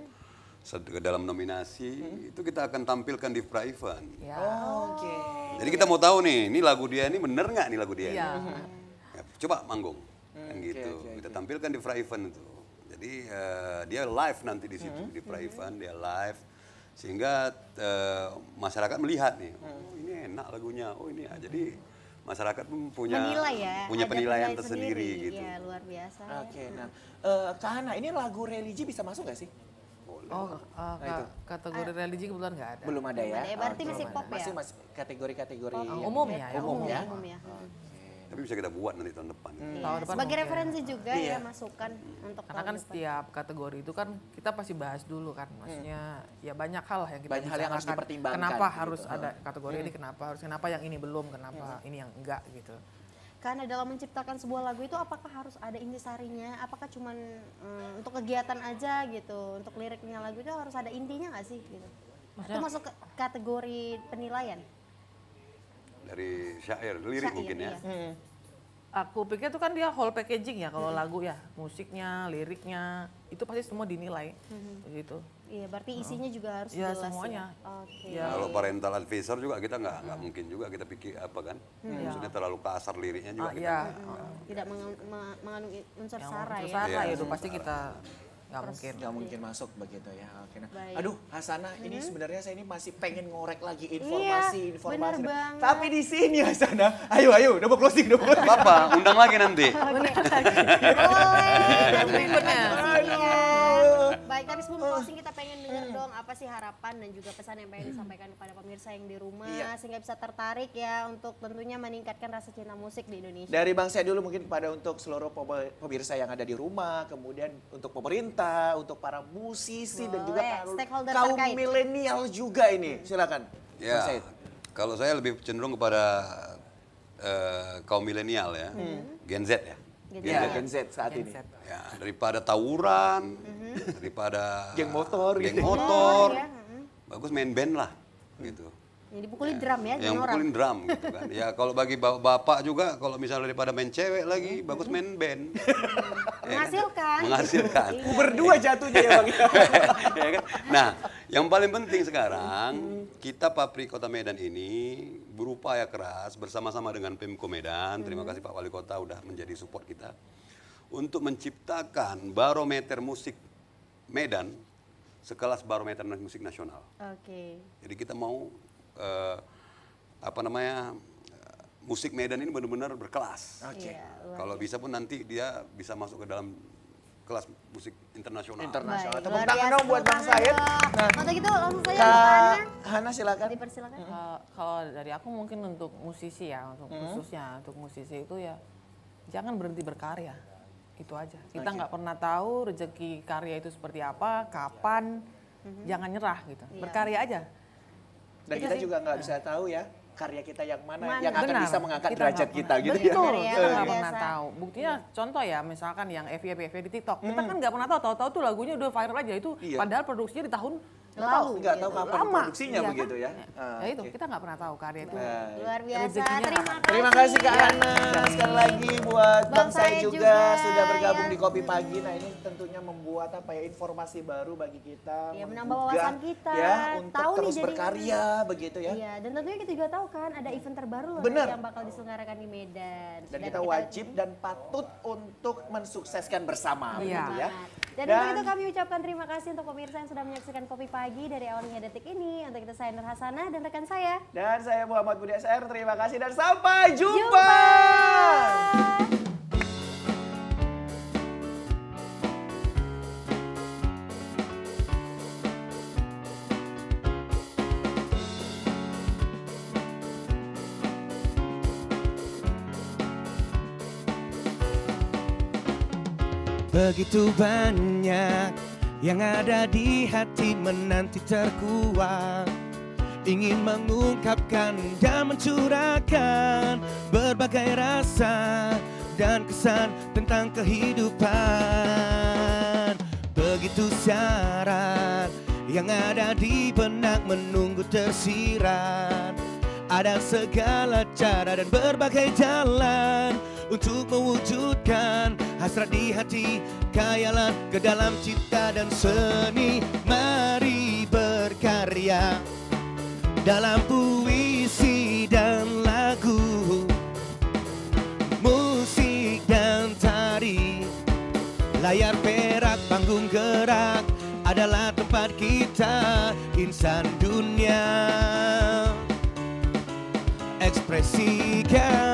ke dalam nominasi, itu kita akan tampilkan di pra-event. Ya. Oke. Jadi kita mau tahu nih, ini lagu dia ini bener nggak nih lagu dia? Iya. Ya, coba manggung, kan gitu. Kita tampilkan di pra-event itu. Jadi dia live nanti di situ, di pra-event dia live, sehingga masyarakat melihat nih, oh ini enak lagunya, oh ini. Jadi masyarakat pun punya Menilai ya, punya ada penilaian penilaian tersendiri gitu. Iya, luar biasa. Oke, nah Kak Hana, ini lagu religi bisa masuk nggak sih? Itu. Kategori religi kebetulan nggak ada. Belum ada ya? Ada ya, berarti Oke. masih pop ya? Masih kategori-kategori yang Umum ya, umum ya? Umum ya. Tapi bisa kita buat nanti tahun depan. Tahun depan Sebagai mungkin. referensi juga Iya. ya masukan untuk Karena kan tahun depan. setiap kategori itu kan kita pasti bahas dulu kan, maksudnya ya banyak hal yang kita Banyak hal yang harus bicarakan. dipertimbangkan Kenapa gitu. harus ada kategori ini, kenapa yang ini belum, kenapa ini yang enggak gitu. Karena dalam menciptakan sebuah lagu itu apakah harus ada intisarinya? Apakah cuman untuk kegiatan aja gitu? Untuk liriknya lagu itu harus ada intinya nggak sih? Gitu? Itu masuk ke kategori penilaian? Dari syair, lirik Syair, mungkin ya. iya. Aku pikir itu kan dia whole packaging ya kalau lagu ya, musiknya, liriknya, itu pasti semua dinilai begitu. Iya, berarti isinya juga harus Ya, jelas semuanya. ya. Oke. Ya. Kalau parental advisor juga kita nggak mungkin juga kita pikir apa kan. Maksudnya terlalu kasar liriknya juga kita Ya, Tidak mengandung unsur yang sara unsur ya. sara Iya, itu unsur pasti sara. kita nggak mungkin. Nggak mungkin masuk begitu ya. Oke, nah. Baik. Aduh, Hasanah, ini sebenarnya saya ini masih pengen ngorek lagi informasi. benar banget. Tapi di sini Hasanah, ayo, udah mau closing. apa undang lagi nanti. Boleh. Berikutnya. Baik, tapi sebelum closing kita pengen dengar dong apa sih harapan dan juga pesan yang pengen disampaikan kepada pemirsa yang di rumah sehingga bisa tertarik ya untuk tentunya meningkatkan rasa cinta musik di Indonesia. Dari Bang saya dulu mungkin pada untuk seluruh pemirsa yang ada di rumah, kemudian untuk pemerintah, untuk para musisi dan juga Boleh, stakeholder kaum terkait. milenial juga ini. Silakan. Bang Ya, Said. kalau saya lebih cenderung kepada kaum milenial ya, Gen Z ya. Ya, Gen Z saat ini. Ya, daripada tawuran, daripada Geng motor geng gitu. motor, Ya, bagus main band lah, gitu. Jadi pukulin drum ya, Yang jangan orang. pukulin drum gitu kan. Ya kalau bagi bapak juga, kalau misalnya daripada main cewek lagi, bagus main band. Ya kan? Menghasilkan. Menghasilkan. Berdua jatuhnya ya Bang. Ya kan? Nah, yang paling penting sekarang kita Papri Kota Medan ini berupaya keras bersama-sama dengan Pemko Medan. Terima kasih Pak Wali Kota udah menjadi support kita untuk menciptakan barometer musik Medan sekelas barometer musik nasional. Oke. Jadi kita mau musik Medan ini benar-benar berkelas. Oke. Iya, Kalau bisa pun nanti dia bisa masuk ke dalam kelas musik internasional. Internasional. Baik, Tepuk luar tangan biasa, dong buat tepuk Bang tangan Said. dong. Nah, Untuk itu langsung saja Kak Hana Hana silakan. dipersilakan. Kalau dari aku mungkin untuk musisi ya, untuk khususnya untuk musisi itu ya jangan berhenti berkarya. Itu aja. Kita nggak pernah tahu rezeki karya itu seperti apa, kapan. Jangan nyerah gitu. Berkarya aja. Dan kita juga nggak bisa tahu ya karya kita yang mana yang akan Benar. bisa mengangkat Kita derajat nggak kita pernah. gitu Betul, ya. ya, kita luar nggak pernah biasa. tahu. Buktinya contoh ya, misalkan yang FYP di TikTok. Kita kan nggak pernah tahu tuh lagunya udah viral aja itu. Iya. Padahal produksinya di tahun Nggak tahu kapan lama. produksinya Iya kan? begitu ya. Ya itu, kita nggak pernah tahu karya itu. Luar biasa. Rezekinya Terima kasih Kak Hana. Sekali lagi buat Bang Bang Said Said juga juga, sudah bergabung ya. di Kopi Pagi. Nah ini tentunya membuat apa ya informasi baru bagi kita. Ya, menambah menggugah, wawasan kita. Ya untuk Tahu nih terus jadi- berkarya begitu ya. Iya, dan tentunya kita juga tahu kan ada event terbaru loh Bener. yang bakal diselenggarakan di Medan. Dan kita wajib dan patut untuk mensukseskan bersama. Iya. begitu ya. Dan untuk itu kami ucapkan terima kasih untuk pemirsa yang sudah menyaksikan Kopi Pagi dari awal hingga detik ini. Untuk itu saya Nur Hasanah dan rekan saya. Dan saya Muhammad Budi SR, terima kasih dan sampai jumpa. Begitu banyak yang ada di hati menanti terkuat, ingin mengungkapkan dan mencurahkan berbagai rasa dan kesan tentang kehidupan. Begitu syarat yang ada di benak menunggu tersirat. Ada segala cara dan berbagai jalan untuk mewujudkan hasrat di hati, khayalan ke dalam cipta dan seni. Mari berkarya dalam puisi dan lagu, musik dan tari. Layar perak, panggung gerak adalah tempat kita, insan dunia. Ekspresikan